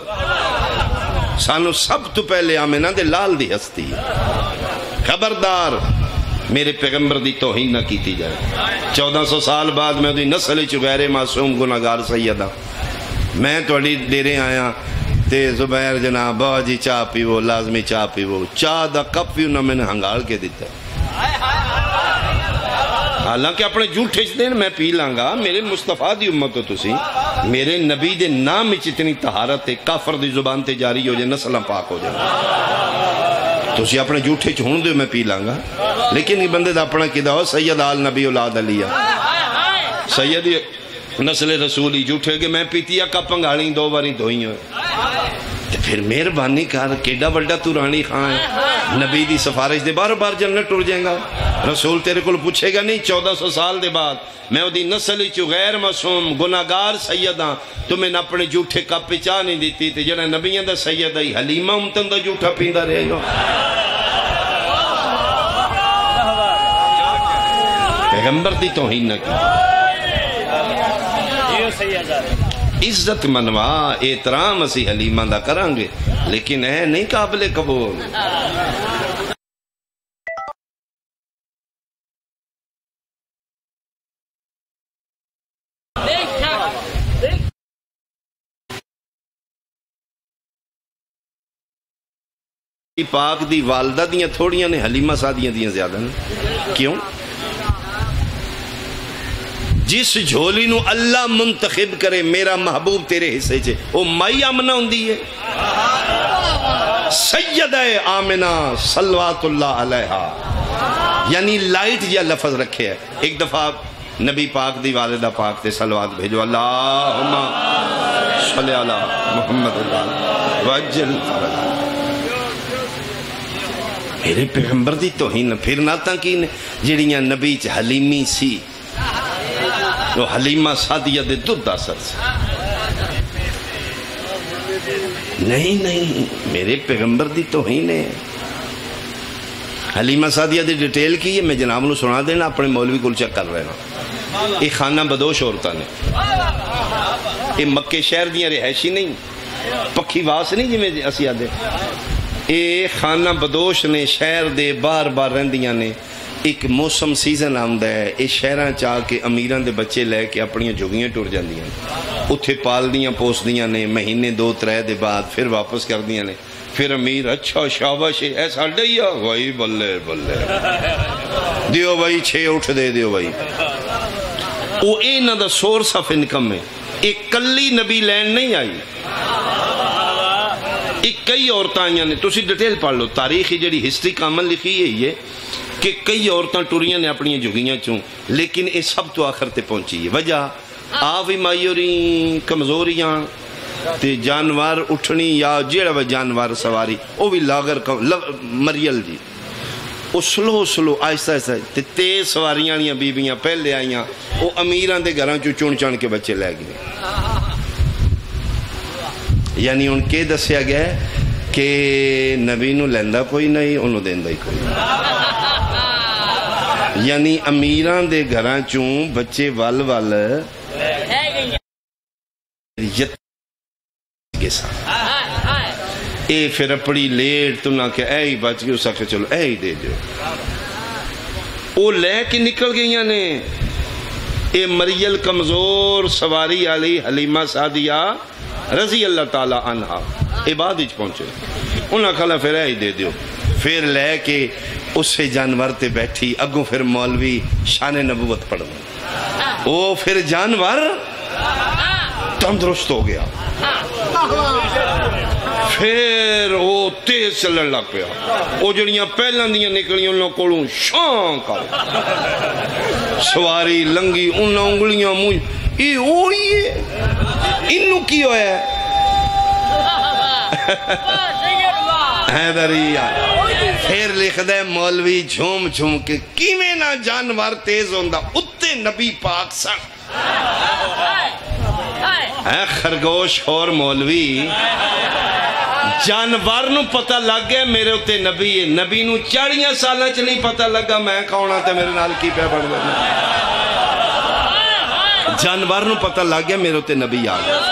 سانو سب تو پہلے آمنہ دے لال دی ہستی خبردار میرے پیغمبر دی توہین نہ کیتی جائے 1400 سال بعد میں دی نسل چ غیر معصوم گناہگار سیدہ میں توڑی دیرے آیا تے زبیر جناب با جی چاہ پیو لازمی چاہ پیو چاہ دا کپ پیو نہ میں نے ہنگال کے دیتا حالانکہ اپنے جھوٹے دن میں پی لانگا میرے مصطفیٰ دی امت ہو تسی میرے نبی دے نام میں اتنی طہارت ہے کافر دی زبان تے جاری ہو جائے نسلہ پاک ہو جائے تو اسی اپنے جھوٹے چھوڑ دے میں پی لانگا لیکن یہ بندے دا اپنا کدہ ہو سید آل نبی اولاد علیہ سید نسل رسولی جھوٹے کہ میں پیتیا کا پنگاڑی 2 باری دھوئی ہوئے پھر مہربانی کر کیڈا بڑا تو رانی خان ہے نبی دی سفارش دے بار بار جنت ٹر جائیں گا رسول تیرے کو پوچھے گا نہیں 1400 سال دے بعد میں وہ دی نسلی چو غیر معصوم گناہگار سیداں تمہیں اپنے جھوٹے کا پچا نہیں دیتی تھی جنہ نبیان دا سیدہ ہی حلیمہ امتن دا جھوٹا پیندہ رہے گا پیغمبر دی توہین نہ کی عزت منوا احترام اسی حلیمہ دا کرانگے لیکن ہے نہیں قابل قبول پاک دی والدہ دیاں تھوڑیاں نے حلیمہ سعدیاں دیاں زیادہ نے کیوں جس جھولی نو اللہ منتخب کرے میرا محبوب تیرے حصے چھے وہ مائی آمنہ ہوندی ہے سیدہ آمنہ صلوات اللہ علیہا یعنی لائٹ یا لفظ رکھے ہے ایک دفعہ نبی پاک دی والدہ پاک تے صلوات بھیجو اللہم صلی اللہ محمد اللہ وجل میرے پیغمبر دی توہین پھر ناتاں کی جڑیاں نبی چ حلیمی سی وہ حلیمہ سعدیہ دے دودھ اثر سے نہیں میرے پیغمبر دی توہین ہے حلیمہ سعدیہ دے ڈیٹیل کی ہے میں جناب نو سنا دینا اپنے مولوی کل چیک کر رہے ہیں یہ خانہ بدوش عورتاں نے یہ مکے شہر دیاں رہائشی نہیں پکھی واس نہیں جی میں اسی آدھے یہ خانہ بدوش نے شہر دے بار بار رہندیاں نے ایک موسم سیزن آمدہ ہے یہ شہران چاہ کے امیران دے بچے لے کے اپنی جھگیاں ٹور جان دیاں اتھے پال دیاں پوس دیاں نے مہینے 2-3 دے بعد پھر واپس کر دیاں نے پھر امیر اچھا شاباش ایسا ڈیا وہی بلے بلے دیو بھائی 6 اٹھ دے دیو بھائی وہ اینا دا سورس آف انکم ہے ایک کلی نبی لین نہیں آئی ایک کئی عورتاں نے تو اسی ڈیٹیل پڑھ لو تاریخی جڑی ہسٹری کامل لکھی ہے یہ کہ کئی عورتاں ٹوریاں نے اپنی جھگیاں چوں لیکن یہ سب تو آخر تے پہنچی ہے وجہ آوی مائیوری کمزوریاں تے جانوار اٹھنی یا جیڑا وہ جانوار سواری وہ بھی لاغر مریل جی وہ سلو آہستہ آہستہ تیز سواریاں لیاں بیبیاں پہلے آئیاں وہ امیران دے گھران چون چان کے بچے لے گئے یعنی ان کے دسیا گیا کہ نبی نو لیندہ کوئی نہیں انہوں دیندہ ہی کوئی نہیں یعنی امیران دے گھران چون بچے وال یت کے ساتھ اے پھر اپڑی لیٹ تو نہ کہ اے ہی بچ گئے اسا کہ چلو اے ہی دے دیو او لے کے نکل گئیاں نے اے مریل کمزور سواری علی حلیمہ سعدیہ رضی اللہ تعالی عنہ عبادت پہنچے انہاں کھلا پھر اے ہی دے دیو پھر لے کے اسے جانور تے بیٹھی اگوں پھر مولوی شان نبوت پڑھ دیں وہ پھر جانور تندرست ہو گیا پھر وہ تیز چلن لگ پیا وہ جڑیاں پہلاں دیاں نکلیاں انہوں کولوں شان کر سواری لنگی انہوں انگلیاں منہ یہ وہی ہے انہوں کی ہویا ہے حیدریہ پھر لکھ دے مولوی جھوم جھوم کے کیویں نہ جانور تیز ہوندا اتے نبی پاک سن اے خرگوش اور مولوی جانور نو پتہ لگ گیا میرے اتے نبی ہے نبی نو 40 سالہ چ نہیں پتہ لگا میں کھانا تے میرے نال کی پہ بڑھ گیا جانور نو پتہ لگ گیا میرے اتے نبی آ گیا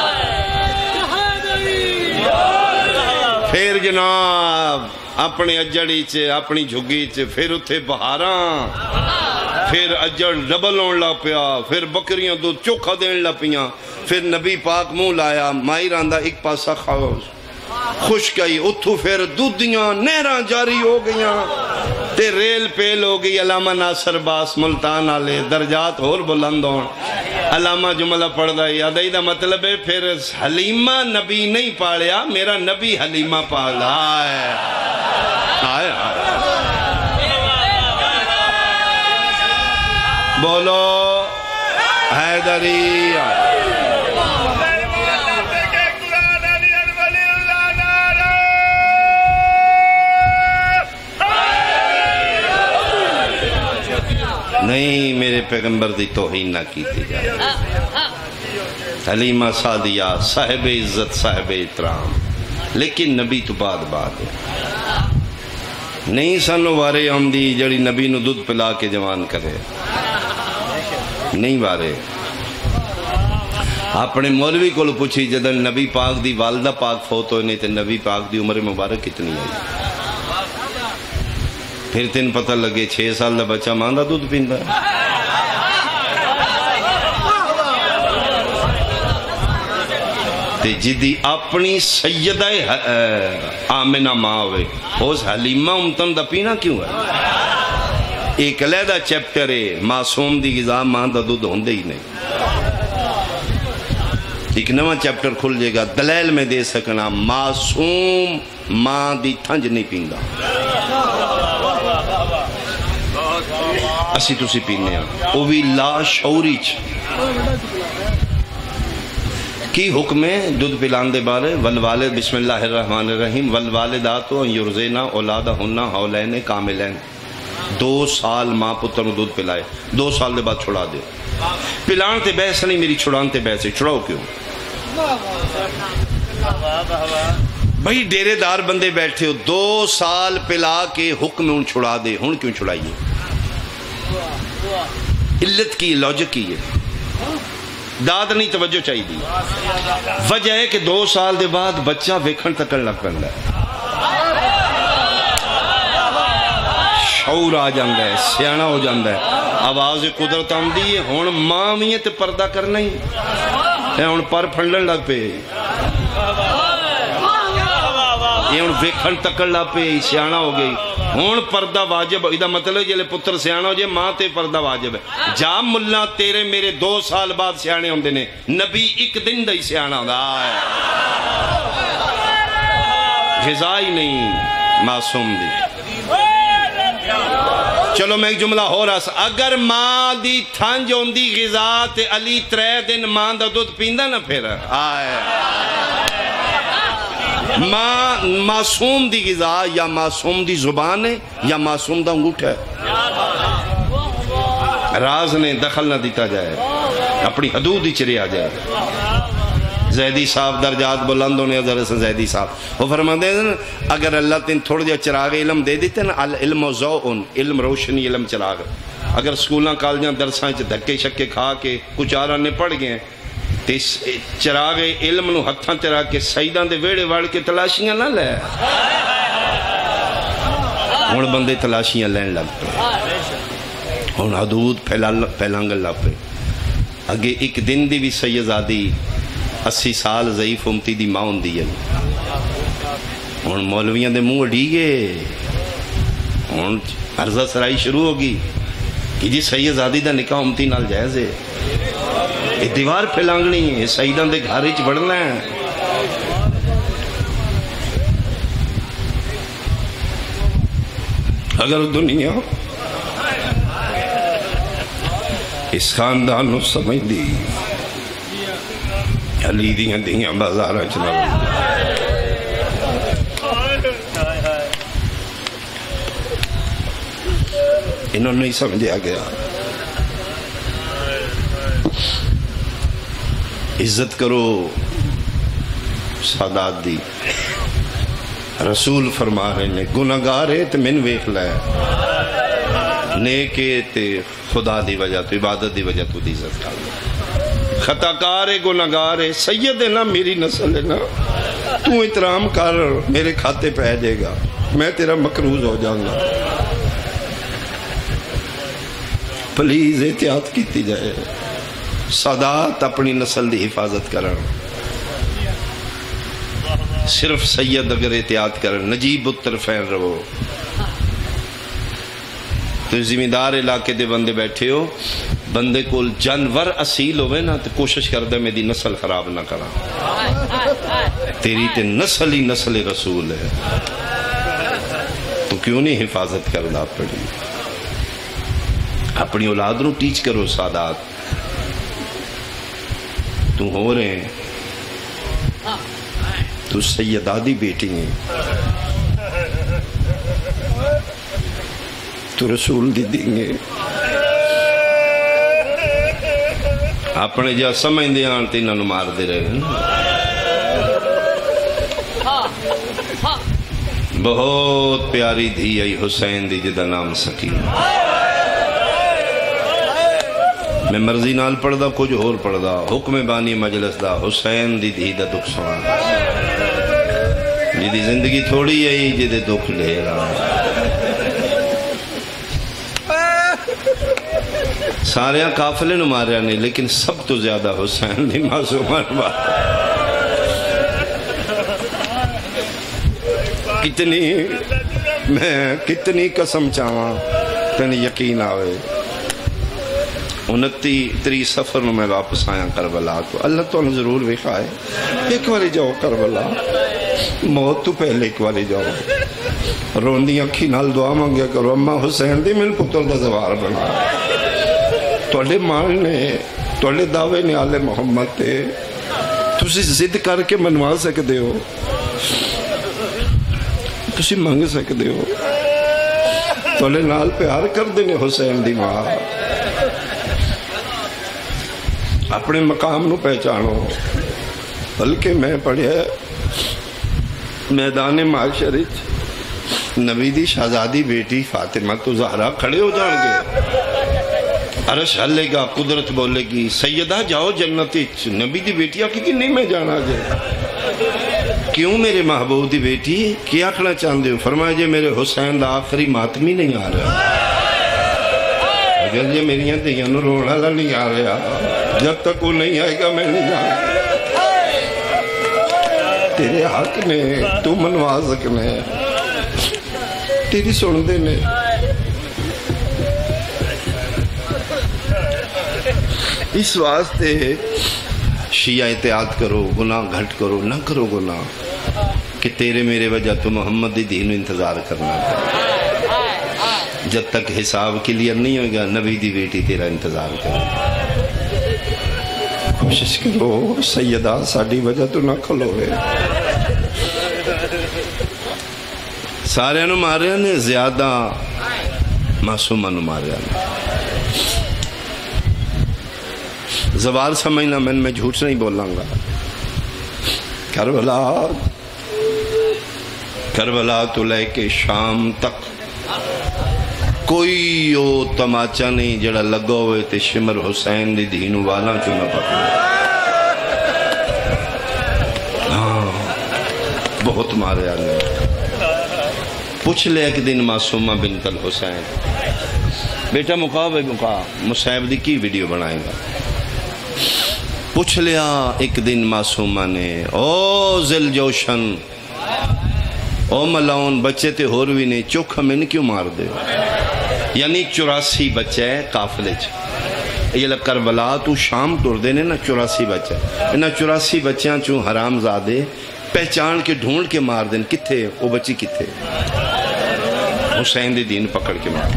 پھر جناب اپنی اجڑی چے اپنی جھگی چے پھر اتے بہاراں پھر اجڑ ڈبل ہون لا پیا پھر بکریاں دودھ چوکھا دین لا پیاں پھر نبی پاک منہ لایا مائی راندہ ایک پاسا خوش گئی اتھو پھر دودھیاں نہراں جاری ہو گئیاں تے ریل پیل ہو گئی علامہ ناصر باس ملتان آلے درجات اور بلند ہون علامہ جملہ پڑھ دا یادائی دا مطلب ہے پھر حلیمہ نبی نہیں پاڑیا میرا نبی حلیمہ پاڑ آئے آئے آئے بولو حیدری آئے نہیں میرے پیغمبر دی توہین نہ کیتے جائے حلیمہ سعدیہ صاحب عزت صاحب احترام لیکن نبی تو بعد ہے نہیں سنو وارے آمدی جڑی نبی نو دودھ پلا کے جوان کرے نہیں وارے اپنے مولوی کو پوچھی جدن نبی پاک دی والدہ پاک فوت ہوئے نہیں تے نبی پاک دی عمر مبارک کتنی آئی پھر تین پتہ لگے 6 سال دا بچہ ماندہ دودھ پیندا ہے تے جدی اپنی سیدہ آمنہ ماں ہوئے اس حلیمہ امتن دا پینا کیوں ہے ایک علیحدہ چیپٹر ہے معصوم دی غذا ماں دا دودھ ہوندے ہی نہیں ایک نواں چیپٹر کھل جائے گا دلیل میں دے سکنا معصوم ماں دی تھنج نہیں پیندا اسی تو سی پینے ہیں وہ بھی لا شعوری کی حکم ہے دودھ پلان دے بارے والوالد بسم اللہ الرحمن الرحیم والوالداتو یرزینا اولادہنہ حولین کاملین 2 سال ماں پتر دودھ پلائے 2 سال دے بعد چھڑا دے پلان تے بحث نہیں میری چھڑان تے بحث ہے چھڑاؤ کیوں بھئی ڈیرے دار بندے بیٹھے ہو 2 سال پلا کے حکم ان چھڑا دے ہن کیوں چھڑائیے علت کی لوجک کی ہے داد نہیں توجہ چاہیے دی وجہ ہے کہ 2 سال دے بعد بچہ ویکھن تکن لگ پڑھتا ہے شعور آ جاندہ ہے سیانہ ہو جاندہ ہے آواز قدرت آمدی ہے ہون ماں بھی ہے تے پردہ کرنا ہی ہے ہون پر پھنڈن لگ پہ یہ ہون ویکھن تکن لگ پہ سیانہ ہو گئی ہون پردہ واجب ادھا مطلب جلے پتر سیانہ ہو جائے ماں تے پردہ واجب ہے جا ملہ تیرے میرے 2 سال بعد سیانے ہوندے نے نبی ایک دن دائی سیانہ ہوندہ غذائی نہیں معصوم دی چلو میں ایک جملہ ہو رہا سا اگر ماں دی تھنج ہوندی غذا تے علی 3 دن ماں دا دودھ پیندہ نہ پھر آئے معصوم دی غذا یا معصوم دی زبان ہے یا معصوم دا انگوٹھ ہے راز نے دخل نہ دیتا جائے اپنی حدود ہی چرے آ جائے زیدی صاحب درجات بلند ہونے حضرت زیدی صاحب وہ فرماتے ہیں اگر اللہ تین تھوڑا جا چراغ علم دے دیتے نا علم و ذوء علم روشنی علم چراغ اگر سکولاں کالجاں درساں دھکے شکے کھا کے کچھ آرانے پڑھ گئے تے چراغ علم نو ہتھاں تے رکھ کے سیداں دے ویڑے وڑ کے تلاشیاں نہ لے ہن بندے تلاشیاں لین لگ پے ہن حدود پھیلانگن لگ پے اگے ایک دن دی بھی سیدزادی 80 سال ضعیف امتی دی ماں ہوندی ہے ہن مولویاں دے منہ اڈی گئے ہوں عرضہ سرائی شروع ہوگی کہ جی سیدزادی دا نکاح امتی نال جائز ہے، یہ دیوار پہ لانگنی ہے، سیدان دے گھر وچ بڑھنا ہے۔ اگر دنیا اس خاندان نو سمجھ دی علی دیاں دیاں بازار چلا انہوں نے نہیں سمجھا گیا۔ عزت کرو سادات دی، رسول فرما رہے نے گناہگار ہے تے من ویکھ لے، نیک ہے تے خدا دی وجہ تو عبادت دی وجہ تو دی عزت کر لے، خطا کار ہے گناہگار ہے سید ہے نا میری نسل ہے نا، تو احترام کر میرے کھاتے پہ آ جائے گا، میں تیرا مقروض ہو جاؤں گا۔ پلیز احتیاط کیتی جائے، سادات اپنی نسل دی حفاظت کرن، صرف سید اگر احتیاط کرن، نجیب الطرفین رہو۔ تو ذمہ دار علاقے دے بندے بیٹھے ہو، بندے کو جانور اصیل ہوئے نا تو کوشش کر دے میری نسل خراب نہ کرا، تیری تے نسل ہی نسل رسول ہے، تو کیوں نہیں حفاظت کرنا پڑی؟ اپنی اولاد نو ٹیچ کرو سادات، تو ہو رہے ہیں تو سیدادی بیٹی ہیں، تو رسول دی دیں گے، اپنے جا سمجھ دے آنتے انہوں نے مار دے رہے ہیں۔ بہت پیاری دھی آئی حسین دی جدہ نام سکینہ، میں مرضی نال پڑھ دا کچھ اور پڑھ دا، حکم بانی مجلس دا حسین دی دھی دا دکھ سوان، جی دی زندگی تھوڑی ہے جی دے دکھ لے رہا، سارے قافلے نو ماریا نہیں لیکن سب تو زیادہ حسین دی معصومان بات، میں کتنی قسم چاہاں تین یقین آوے، 29 سفر میں میں واپس آیا کربلا تو اللہ تو ضرور وکھائے، ایک باری جاؤ کربلا، موت تو پہلے ایک باری جاؤ، روندی اکھی نال دعا مانگیا کرو، اماں حسین دی میرے پتر دا زوار بنا، توڑے مان نے توڑے دعوے نے آل محمد تے تسی ضد کر کے منوا سکتے ہو، تسی مانگ سکتے ہو، توڑے نال پیار کر دینے حسین دی ماں، اپنے مقام نو پہچانو۔ بلکہ میں پڑھیا میدان معاشر نبی دی شہزادی بیٹی فاطمہ تو زہرا کھڑے ہو جان گے، عرش ہلے گا، قدرت بولے گی سیدہ جاؤ جنتی، نبی دی بیٹی آکی کہ نہیں میں جانا جائے، کیوں میرے محبوب دی بیٹی کیا آکھنا چاہتے ہو؟ فرمایا جے میرے حسین دا آخری ماتمی نہیں آ رہا، اگر جے میری دھیاں نو رونا لا نہیں آ رہا، جب تک وہ نہیں آئے گا میں نہیں جانا، تیرے حق نے تو منوا سکنے، تیری سن دے نے، اس واسطے شیعہ احتیاط کرو، گناہ گھٹ کرو، نہ کرو گناہ کہ تیرے میرے وجہ تو محمد دی دین انتظار کرنا ہے، جب تک حساب کلیئر نہیں ہوگا نبی دی بیٹی تیرا انتظار کرنا، کوشش کرو سیدہ ساڑی وجہ تو نہ کھلوے، سارے نو مارے نے زیادہ معصومہ نو مارے نے، زوار سمجھنا میں جھوٹ نہیں بولاں گا، کربلا تو لے کے شام تک کوئی او تماچا نہیں جڑا لگا ہوئے تے شمر حسین دی دینو والا چنا پکڑا، ہاں بہت مارے آنے، پوچھ لے ایک دن معصومہ بنت الحسین، بیٹا مقابل مصیب دی کی ویڈیو بنائیں گا، پوچھ لیا ایک دن معصومہ نے، او ذل جوشن او ملاؤن بچے تے ہور بھی نے چوکھا میں کیوں مار دے؟ یعنی 84 بچے قافلے چ یہ لگ کربلا تو شام ٹر دے نے نا 84 بچے انہاں 84 بچیاں چوں حرام زادے پہچان کے ڈھونڈ کے مار دیں کتھے وہ بچی کتھے حسین دی دین پکڑ کے مار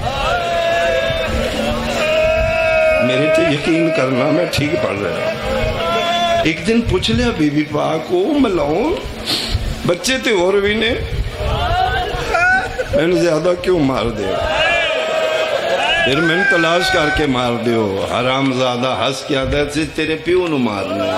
میرے تے یقین کرنا میں ٹھیک پڑھ رہا ہوں ایک دن پوچھ لیا بی بی پاک کو ملاؤں بچے تے اور بھی نے میں نے زیادہ کیوں مار دے پھر میں نے تلاش کر کے مار دیو حرام زادہ ہس کیا دے تیرے پیو نو مارنے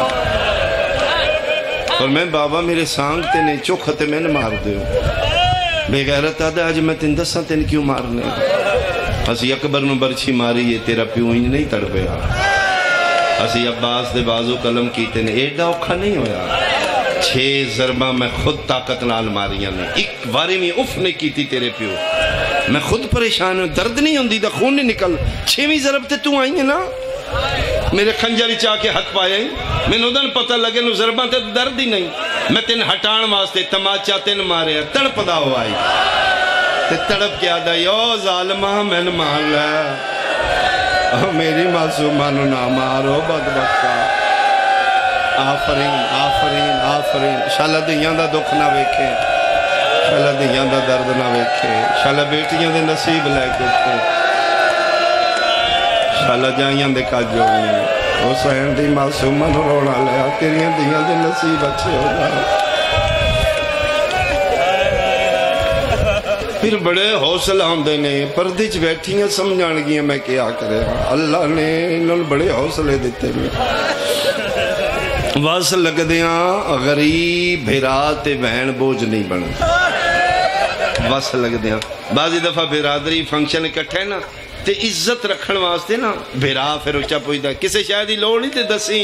اور میں بابا میرے سانگ تینے چوکھتے میں نے مار دیو بے غیرت آدھا آج میں تین دساں تین کیوں مارنے ہسی اکبر نو برچھی ماری یہ تیرا پیو انج نہیں تڑ پیا ہسی عباس دے بازو قلم کی تینے ایڈا اوکھا نہیں ہویا 6 ضربہ میں خود طاقت نال ماریاں نے ایک باری میں اف نے کی تھی تیرے پیو میں خود پریشان ہوں درد نہیں ہوندی دا خون نہیں نکل 6ویں ضرب تے تو آئی ہیں نا میرے خنجری چاہ کے ہاتھ پائے میں نودن پتہ لگے نو ضرباں تے درد ہی نہیں میں تین ہٹان واسطے تماچا تین مارے تڑپ دا ہوا آئی تے تڑپ کے آدھا یو ظالمہ میں نے مار لیا میری معصومانو نہ مارو بدبختہ آفرین آفرین آفرین شالا دیاں دا دکھ نہ ویکھے شالا دیاں دا درد نہ ویکھے شالا بیٹیاں دے نصیب لے کے اٹھے شالا جائیاں دے کا جوڑی حسین دی معصومہ نو رونا لیا تیریاں دیاں دے نصیب اچھے ہو جا پھر بڑے حوصلہ ہوندے نے پردے چ بیٹھیاں سمجھان گیاں میں کیا کرے اللہ نے انہوں بڑے حوصلے دیتے میں وس لگ دیاں غریب بھیرات بہن بوجھ نہیں بنا وس لگ دیاں بعضی دفعہ برادری فنکشن اکٹھے نا تے عزت رکھن واسطے نا بھیرا پھر اچھا پوچھتا کسے شاید ہی لوڑ نہیں تے دسیں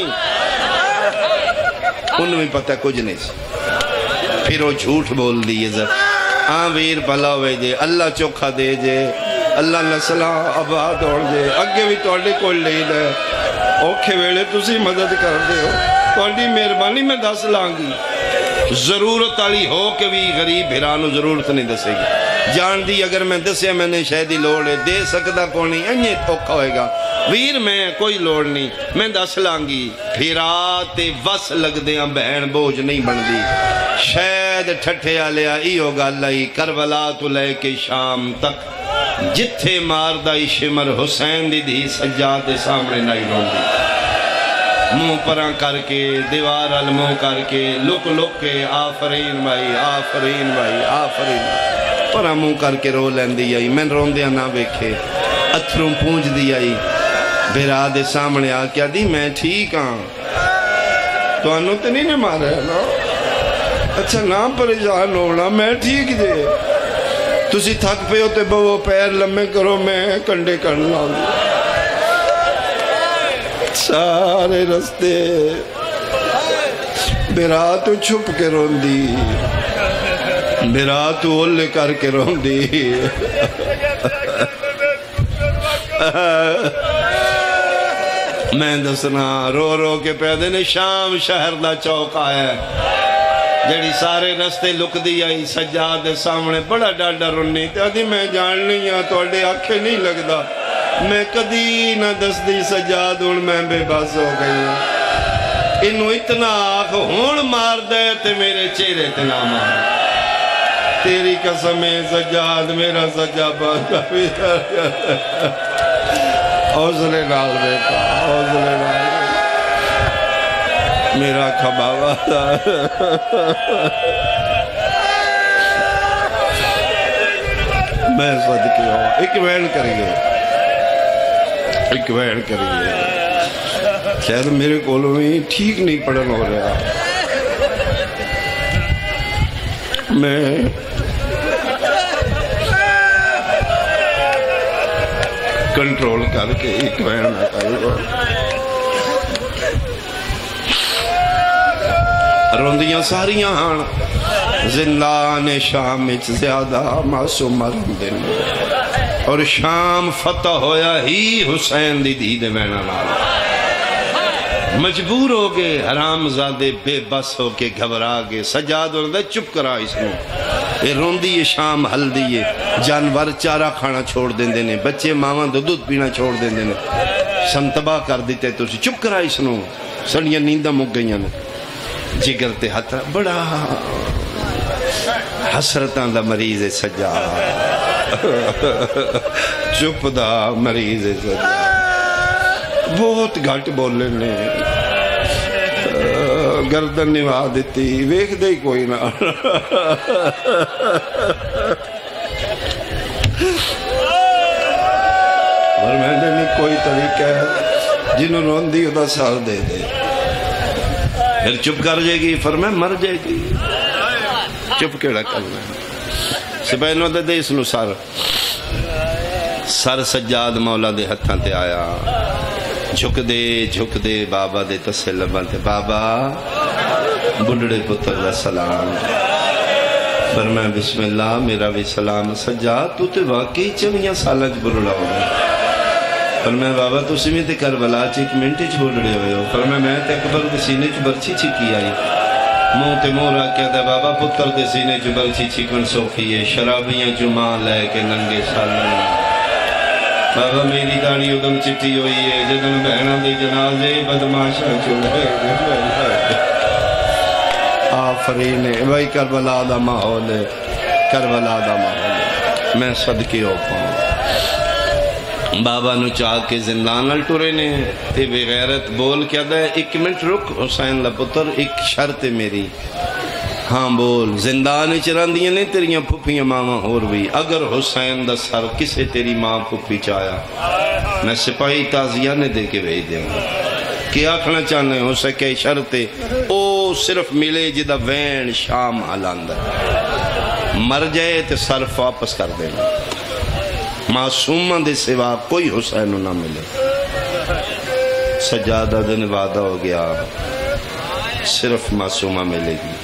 انہوں میں پتہ کچھ نہیں سی پھر وہ جھوٹ بول دی عزت ویر بھلا ہوئے جے اللہ چوکھا دے جے اللہ نسلہ آباد دوڑ جے اگے بھی توڑے کوئی لے دے اوکھے ویلے تسی مدد کر دے ہو توڑی مہربانی میں دس لانگی ضرورت آلی ہو کہ بھی غریب بھیرانو ضرورت نہیں دسے گی جان دی اگر میں دسے میں نے شہدی لوڑے دے سکتا کونی انہیں توکھا ہوئے گا ویر میں کوئی لوڑ نہیں میں دس لانگی پھرات وس لگ دیاں بہن بوجھ نہیں بن دی شاید ٹھٹھے آلیا ایو گالائی کربلا تو لے کے شام تک جتھے ماردائی شمر حسین دی دی سجاد دے سامنے نہیں رون دی منہ پران کر کے دیوار الموں کر کے لک لک کے آفرین بھائی آفرین بھائی آفرین پران منہ کر کے رو لین دی آئی میں رون دیا نہ بیکھے اتھروں پونج دی آئی بھیرا دے سامنے آ کیا دی میں ٹھیک ہاں تو انہوں تے نہیں مارے ہے نا اچھا نام پریشان ہونا میں ٹھیک دے تسی تھک پہ ہوتے بہو پیر لمبے کرو میں کنڈے کرنا سارے رستے بیرا تو چھپ کے رون دی بیرا تو اولے کر کے رون دی میں دسنا رو رو کے پیدے نے شام شہر دا چوکا ہے جڑی سارے رستے لک دی آئی سجاد دے سامنے بڑا ڈاڈا رونی تے آدھی میں جان نہیں ہاں تو اڈے آنکھیں نہیں لگدا میں کدی نہ دس دی سجاد ہون میں بے باز ہو گئی ہوں انہوں اتنا آنکھ ہون مار دے تے میرے چہرے تنا مار تیری قسمیں سجاد میرا سجا باندھا بھی حوصلے نال بیٹا حوصلے نال میرا کھباوا میں صدقے ہوں ایک وین کریں گے ایک وین کریں گے شاید میرے کولوں میں ٹھیک نہیں پڑھن ہو رہا میں کنٹرول کر کے ایک وین میں کریں گا روندیاں ساریاں ہاں زندان شام اچ زیادہ معصوم روندے اور شام فتح ہویا ہی حسین دی دید وینا نال مجبور ہو گئے حرام زادے بے بس ہو کے گھبرا گئے سجاد ہوندہ چپ کرا اس نے اے روندی یہ شام ہل دیئے جانور چارہ کھانا چھوڑ دیں دینے بچے ماما دودھ پینا چھوڑ دیں دینے سنتباہ کر دیتے تو اسی چپ کرا اس نے سڑیاں نیندہ مک گئیاں نے جگر تے ہتھا بڑا حسرتاں دا مریض سجاد چپ دا مریض سجاد بہت گھٹ بولے نے گردن نوا دیتی ویکھ دے ہی کوئی نہ اور میں نے نہیں کوئی طریقہ ہے جنہوں رون دی ادا سال دے دے پھر چپ کر جائے گی فرمائے مر جائے گی چپ کیڑا کرنا ہے سپہنوں دے دے اس نو سر سجاد مولا دے ہتھاں تے آیا جھک دے بابا دے تسلم تے بابا بڑھڑے پتر دا سلام فرمائے بسم اللہ میرا بھی سلام سجاد تو تے واقعی چمیاں سالج بڑھڑا ہو گیا فرمائے بابا تو اسی میں تے کربلا چیک منٹی چھوڑ رہے ہوئے ہو فرمائے میں تے اکبر دے سینے چھ برچی چھکی آئی منہ تے مورا کہہ دے بابا پتر دے سینے چھ برچی چھکن سوکھی ہے شرابیاں جو ماں لے کے ننگے سالن بابا میری داڑی ادم چٹی ہوئی ہے جدن بہنوں دی جنازے بدماشا چھوڑے آفرین ہے بھائی کربلا دا ماحول ہے کربلا دا ماحول ہے میں صدقے ہو پاؤں بابا نو چاہ کے زندان نال ٹورے نے تے بغیرت بول کیا دا ہے 1 منٹ رک حسین دا پتر ایک شرط ہے میری ہاں بول زندان چران دیئے نہیں تیریاں پھپیاں ماما ہور بھی اگر حسین دا سر کسے تیری ماں پھپی چاہیا میں سپاہی تازیانے دے کے بھیج دیں گا کیا آکھنا چاہنے ہو سکے شرطے او صرف ملے جدہ وین شام حلاندہ مر جائے تے سر واپس کر دینا معصومہ دے سوا کوئی حسین نہ ملے سجادہ دن وعدہ ہو گیا صرف معصومہ ملے گی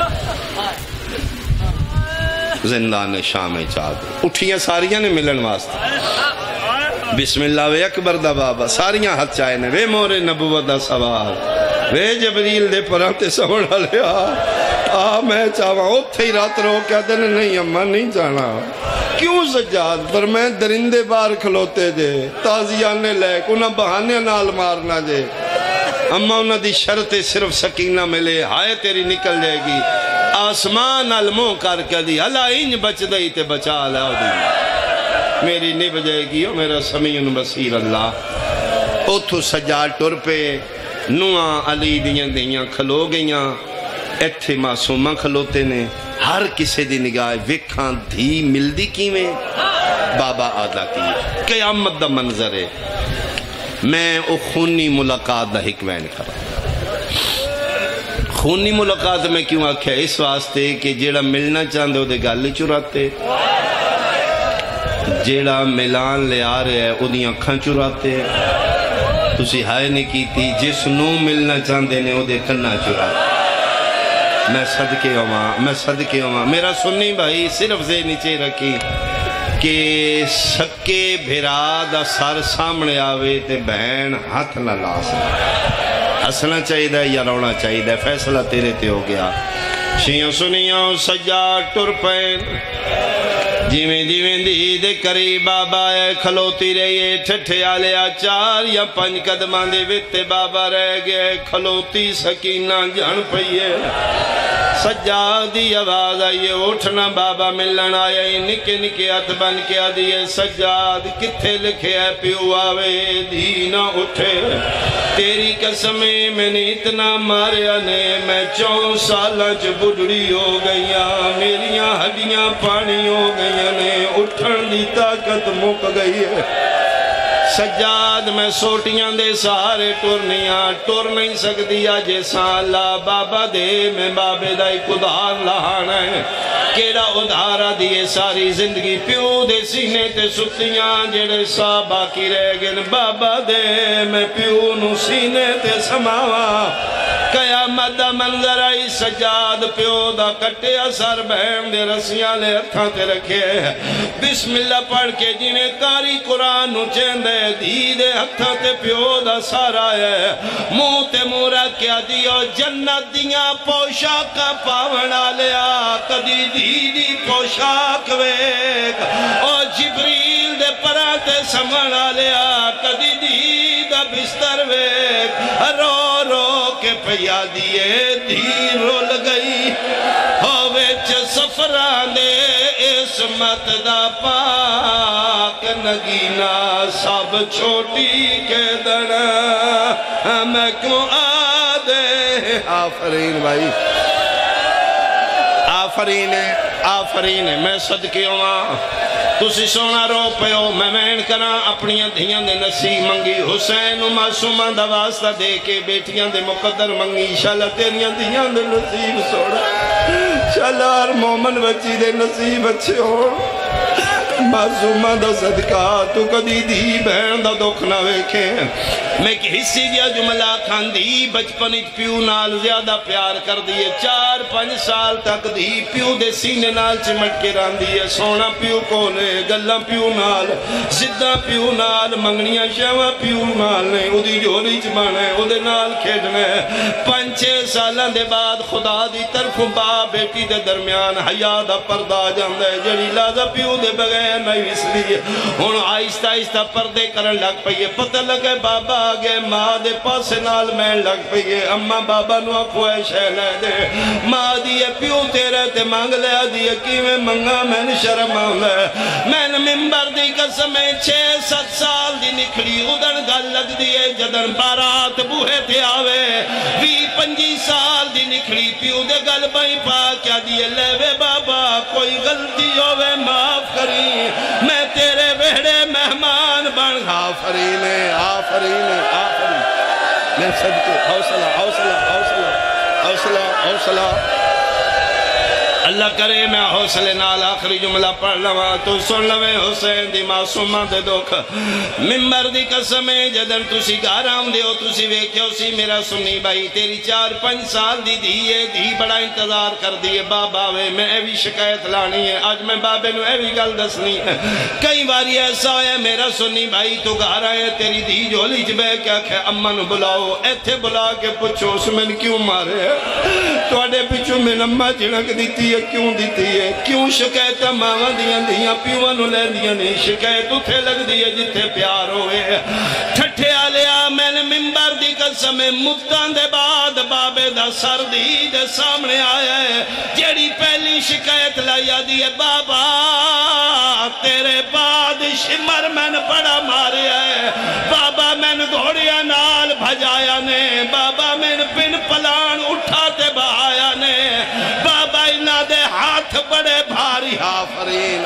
زندان شام چاہ دے اٹھیاں ساریاں نے ملن واسطے بسم اللہ وے اکبر دا بابا ساریاں ہاتھ چاہے نے وے مورے نبوت دا سوال وے جبریل دے پرانتے سوڑا لیا میں چاہواں اتھے ہی رات رو کیا دن نہیں اممہ نہیں جانا کیوں سجاد پر میں درندے بار کھلوتے دے تازیانے لے انہاں بہانے نال مارنا دے اما انہاں دی شرط صرف سکینہ ملے ہائے تیری نکل جائے گی آسمان المو کر کے دی اللہ انج بچ دئی تے بچا لے دی میری نب جائے گی او میرا سمیع بصیر اللہ اتھو سجاد ٹر پہ نوہاں علی دیاں کھلو گئیاں ایتھے معصومہ کھلوتے نے ہر کسے دی نگاہ ویکھاں دھی ملدی کی میں بابا آدھا کی قیامت دا منظر ہے میں او خونی ملاقات دا حکمین کرا خونی ملاقات میں کیوں آکھیا اس واسطے کہ جیڑا ملنا چاندے ہو دے گالے چراتے جیڑا ملان لے آ رہے ہے او دیاں کھاں چراتے تسی ہائے نہیں کیتی جس نو ملنا چاندے نے او دے کنہ چراتے میں صدقے ہوں میرا سنی بھائی صرف سے نیچے رکھی کہ سکے بھیرا دا سر سامنے آوے تے بہن ہاتھ نہ لاس ہسنا چاہیے دا یا رونا چاہیے دا فیصلہ تیرے تے ہو گیا شیعہ سنیاں سجاد ٹر پین جیویں دی دے قریب بابا ہے کھلوتی رہیے ٹھٹھے آلے 4 یا 5 قدمان دے ویتے بابا رہ گئے کھلوتی سکینہ جان پئیے سجاد دی آواز آئیے اٹھنا بابا ملن آئے نکے نکے ہاتھ بن کے آدھیے سجاد کتھے لکھے ہے پیو آوے دی نہ اٹھے تیری قسمیں میں نے اتنا ماریا نے میں 4 سالہ چ بڑھڑی ہو گئیاں میریاں ہڈیاں پانی ہو گئیاں نے اٹھن دی طاقت مک گئی ہے سجاد میں سوٹیاں دے سارے ٹور نہیں سکتی آجے سان اللہ بابا دے میں بابے دائی ادھار لہانا ہے کیڑا ادھارا دیئے ساری زندگی پیو دے سینے تے ستیاں جڑے سا باقی رہ گئے بابا دے میں پیو نو سینے تے سماوا قیامت دا منظر آئی سجاد پیو دا کٹیا سر بہن دے رسیاں لے ہتھاں تے رکھے بسم اللہ پڑھ کے جنہیں کاری قرآن نو چیندے دھی دے ہتھاں تے پیو دا سر آئے منہ تے مورا کیا دیو جنت دیاں پوشاکاں پاونا لیا کدی دھی دی پوشاک ویک او جبریل دے پراتے سمنا لیا کدی دھی دا بستر ویک رو رو کے پیا دیئے دھی رول گئی ہوئے چھ سفران دے عصمت دا پاک نگینا سب چھوٹی کے دڑا میں کیوں آدھے آفرین بھائی آفرین ہے میں صدقے ہوں تسی سونا رو پیو میں مین کرا اپنی دھیاں دے نصیب منگی حسین معصومہ دا واسطہ دے کے بیٹیاں دے مقدر منگی انشاءاللہ تیریاں دھیاں دے نصیب سوڑا انشاءاللہ ہر مومن بچی دے نصیب اچھے ہو معصومہ دا صدقہ تو کدی دھی بہن دا دکھ نہ ویکھے میں ایک حصی دیا جملہ کھان دی بچپن اچ پیو نال زیادہ پیار کر دیئے 4-5 سال تک دی پیو دے سینے نال چمٹ کے ران دیئے سونا پیو کولے گلہ پیو نال زدہ پیو نال منگنیاں شیوہ پیو نال نے او دی جولی چمانا ہے او دے نال کھیڑنا ہے 5-6 سالان دے بعد خدا دی طرف باپ بیٹی دے درمیان حیاء دا پردہ جاندہ ہے جڑی لازہ پیو دے بغیر نہیں اس لیے ہون آہستہ آہستہ پردے کرن لگ پئیے پتہ لگے بابا آگے ماں دے پاسے نال میں لگ پئیے اممہ بابا نو اکھوئے شہلے دے ماں دیئے پیو تیرے تے مانگ لے دیئے کیویں منگا میں نے شرم آلے میں نے ممبر دی قسمیں 6-7 سال دی نکھڑی ادن گل لگ دیئے جدن بارات بوہے تھے آوے 20-25 سال دی نکھڑی پیو دے گل بھائی پا کیا دیئے لے وے بابا کوئی غلطی ہوئے معاف کری میں تیرے بہڑے مہمان بن آفرین میں صدقے حوصلہ اللہ کرے میں حوصلے نال آخری جملہ پڑھ لوا تو سن لوے حسین دی معصومہ دے دکھ ممبر دی قسمیں جدن تسی گارام دے ہو تسی ویکھے ہو سی میرا سنی بھائی تیری 4-5 سال دی دیئے دی بڑا انتظار کر دیئے بابا وے میں ایوی شکایت لانی ہے آج میں بابے نو ایوی گل دسنی ہے کئی باری ایسا ہے میرا سنی بھائی تو گھر آئے تیری دی جولی جبے کیا کہ اممہ نو بلاؤ ایتھے بلا کے پچھو اس میں کیوں مارے توڑے پچھو میں اممہ جنک دیتی ہے کیوں دیتی ہے کیوں شکایت ماں دیاں دیاں پیوہ نو لے دیاں نہیں شکایت اتھے لگ دیئے جتے پیار ہوئے ٹھٹھے آلیا میں نے ممبر دی قسم مدتان دے بعد بابے دا سر دی دے سامنے آیا ہے جیڑی پہلی شکایت لائیا دیئے بابا تیرے بعد شمر میں نے بڑا ماریا ہے بابا میں نے گھوڑیا نال بھجایا نے بابا میں نے پن پلان اٹھاتے بہایا نے بابا انہا دے ہاتھ بڑے بھاری آفرین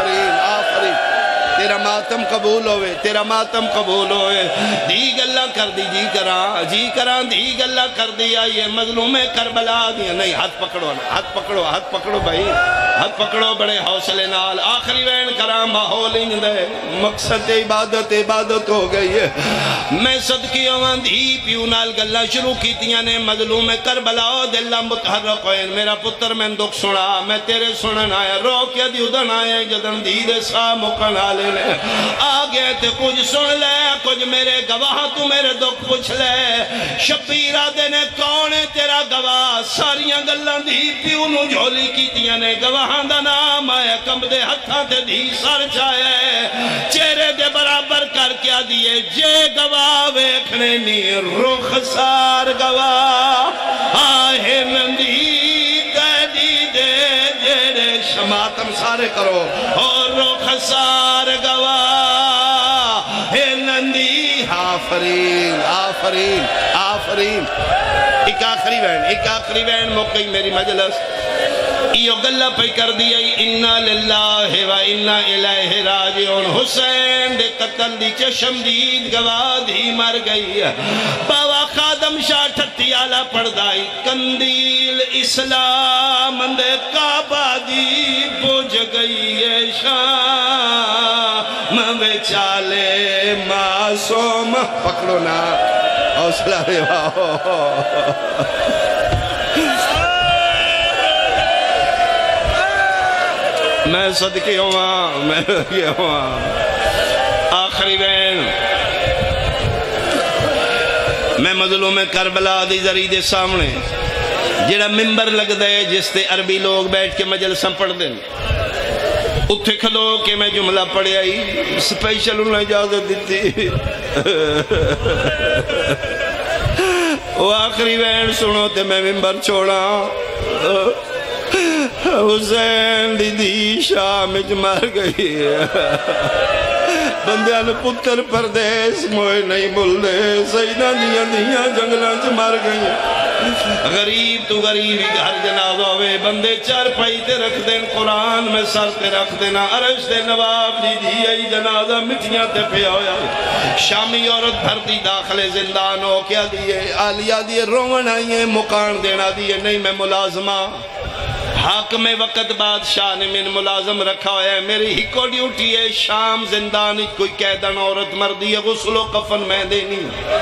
تیرا ماتم قبول ہوئے تیرا ماتم قبول ہوئے دی گلہ کر دی جی کران دی گلہ کر دیا یہ مظلوم کربلا دیا نہیں ہاتھ پکڑو بھائی ہاتھ پکڑو بڑے حوصلے نال آخری وین کرام ماحول انج دے مقصد عبادت ہو گئی ہے میں صدقی ہوان دی پیو نال گلہ شروع کیتیاں نے مظلوم کربلا دلہ متحرک ہوئے میرا پتر میں دکھ سنا میں تیرے سنن آیا رو کیا دی ادن آیا جدن دی دے سا مکن آلے آگے تے کچھ سن لے کچھ میرے گواہ تو میرے دکھ پوچھ لے شبیرہ دینے کون ہے تیرا گواہ ساریاں گلان دی پیو نو جھولی کیتیاں نے گواہاں دا نام آیا کم دے ہتھاں تے دی سر چاہے چہرے دے برابر کر کیا دیئے جے گواہ ویکھنے نی رخ سار گواہ آہے نندی دے جیڑے شماتم سارے کرو اور رخ سار گواہ اے نندی آفرین ایک آخری وین موقعی میری مجلس ایو گلہ پہ کر دیا اِنَّا لِلَّهِ وَإِنَّا إِلَيْهِ رَاجِعُونَ حسین دے قتل دی چشم دید گواہ دی مر گئی باوا خادم شاہ ٹھٹی آلہ پڑھدائی کندیل اسلام دے کعبہ دی بوجھ گئی شام میں چالے معصوم پکڑو نا حوصلہ نبھاؤ میں صدقے ہوا میں یہ ہوا آخری بین میں مظلوم کربلا دی زری دے سامنے جڑا ممبر لگ دے جس تے عربی لوگ بیٹھ کے مجلساں پڑھ دیں اتھے کھلو کہ میں جملہ پڑھے آئی سپیشل انہیں اجازت دیتی وہ آخری بین سنو تے میں ممبر چھوڑا حسین دی شام مر گئی بندیاں نے پتر پردیس موئے نہیں بول دے سیدہ دیاں جنگلان مر گئی غریب تو غریبی گھر جنازہ ہوئے بندے چار پائی تے رکھ دیں قرآن میں سر تے رکھ دینا عرش تے نواب دی آئی جنازہ مٹیاں تے پہ ہویا شامی عورت دھرتی داخلے زندان ہو کیا دیئے آلیہ دیئے رومن آئیے مکان دینا دیئے نہیں میں ملازمہ حاکم وقت بادشاہ نے من ملازم رکھا ہے میری ہی کو ڈیوٹی ہے شام زندان کوئی قیدن عورت مردی ہے غسل و کفن میں دینی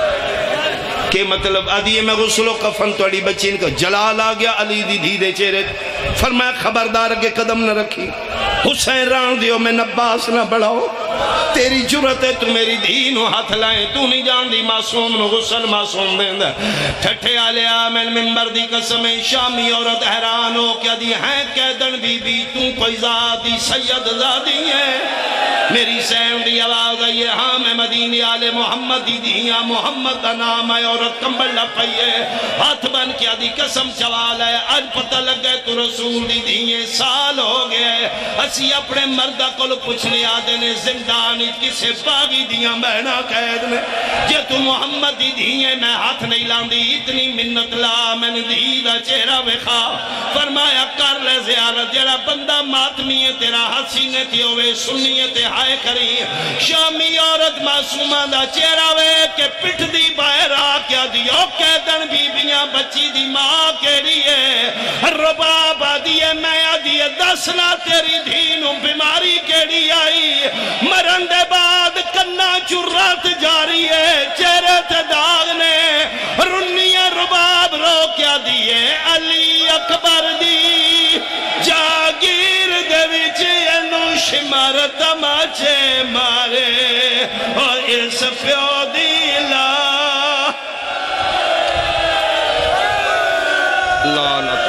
کہ مطلب آدھی میں غسل و کفن توڑی بچین کو جلال آگیا علی دی دھیدے چہرے فرمایا خبردار کے قدم نہ رکھی حسین ران دیو میں نباس نہ بڑھاؤ تیری جرت ہے تو میری دینو ہاتھ لائیں تو نہیں جان دی معصوم نو غسل معصوم دیں دا ٹھٹھے آلے آمین ممبر دی قسمیں شامی عورت حیران ہو کیا دی ہیں قیدن بی بی تو کوئی ذاتی سید زادی ہے میری سین دی آواز آئیے ہاں میں مدینی آل محمد دی دیاں محمد دا نام ہے عورت کمبل لپائیے ہاتھ بن کیا دی قسم چوال ہے آج پتہ لگ گئے تو رسول دی دیئے سال ہو گئے اسی اپنے مردہ کو پوچھنے آدھے نے زندانی کسے باغی دیاں بہنا قید نے جے تو محمد دی دیئے میں ہاتھ نہیں لاندی اتنی منت لا میں نے دیدہ چہرہ بخوا فرمایا کر لے زیارت جڑا بندہ ماتمی ہے تیرا حسینے تھی ہوئے سنیے تے ہائے کری شامی عورت معصومہ دا چہرہ وے کہ پٹھ دی باہر آکیا دیو قیدن بی بیاں بچی دی ماں کے لیے رباب آدھیے میں آدھیے دسنا تیری دھینوں بیماری کے لیے آئی مرن دے بعد کنہ چرات جاری ہے چہرے تے داغنے رنیاں رباب رو کیا دیئے علی اکبر دی جاگیر دے وچ اینو شمار تماچے مارے اور اس پیو دی لعنت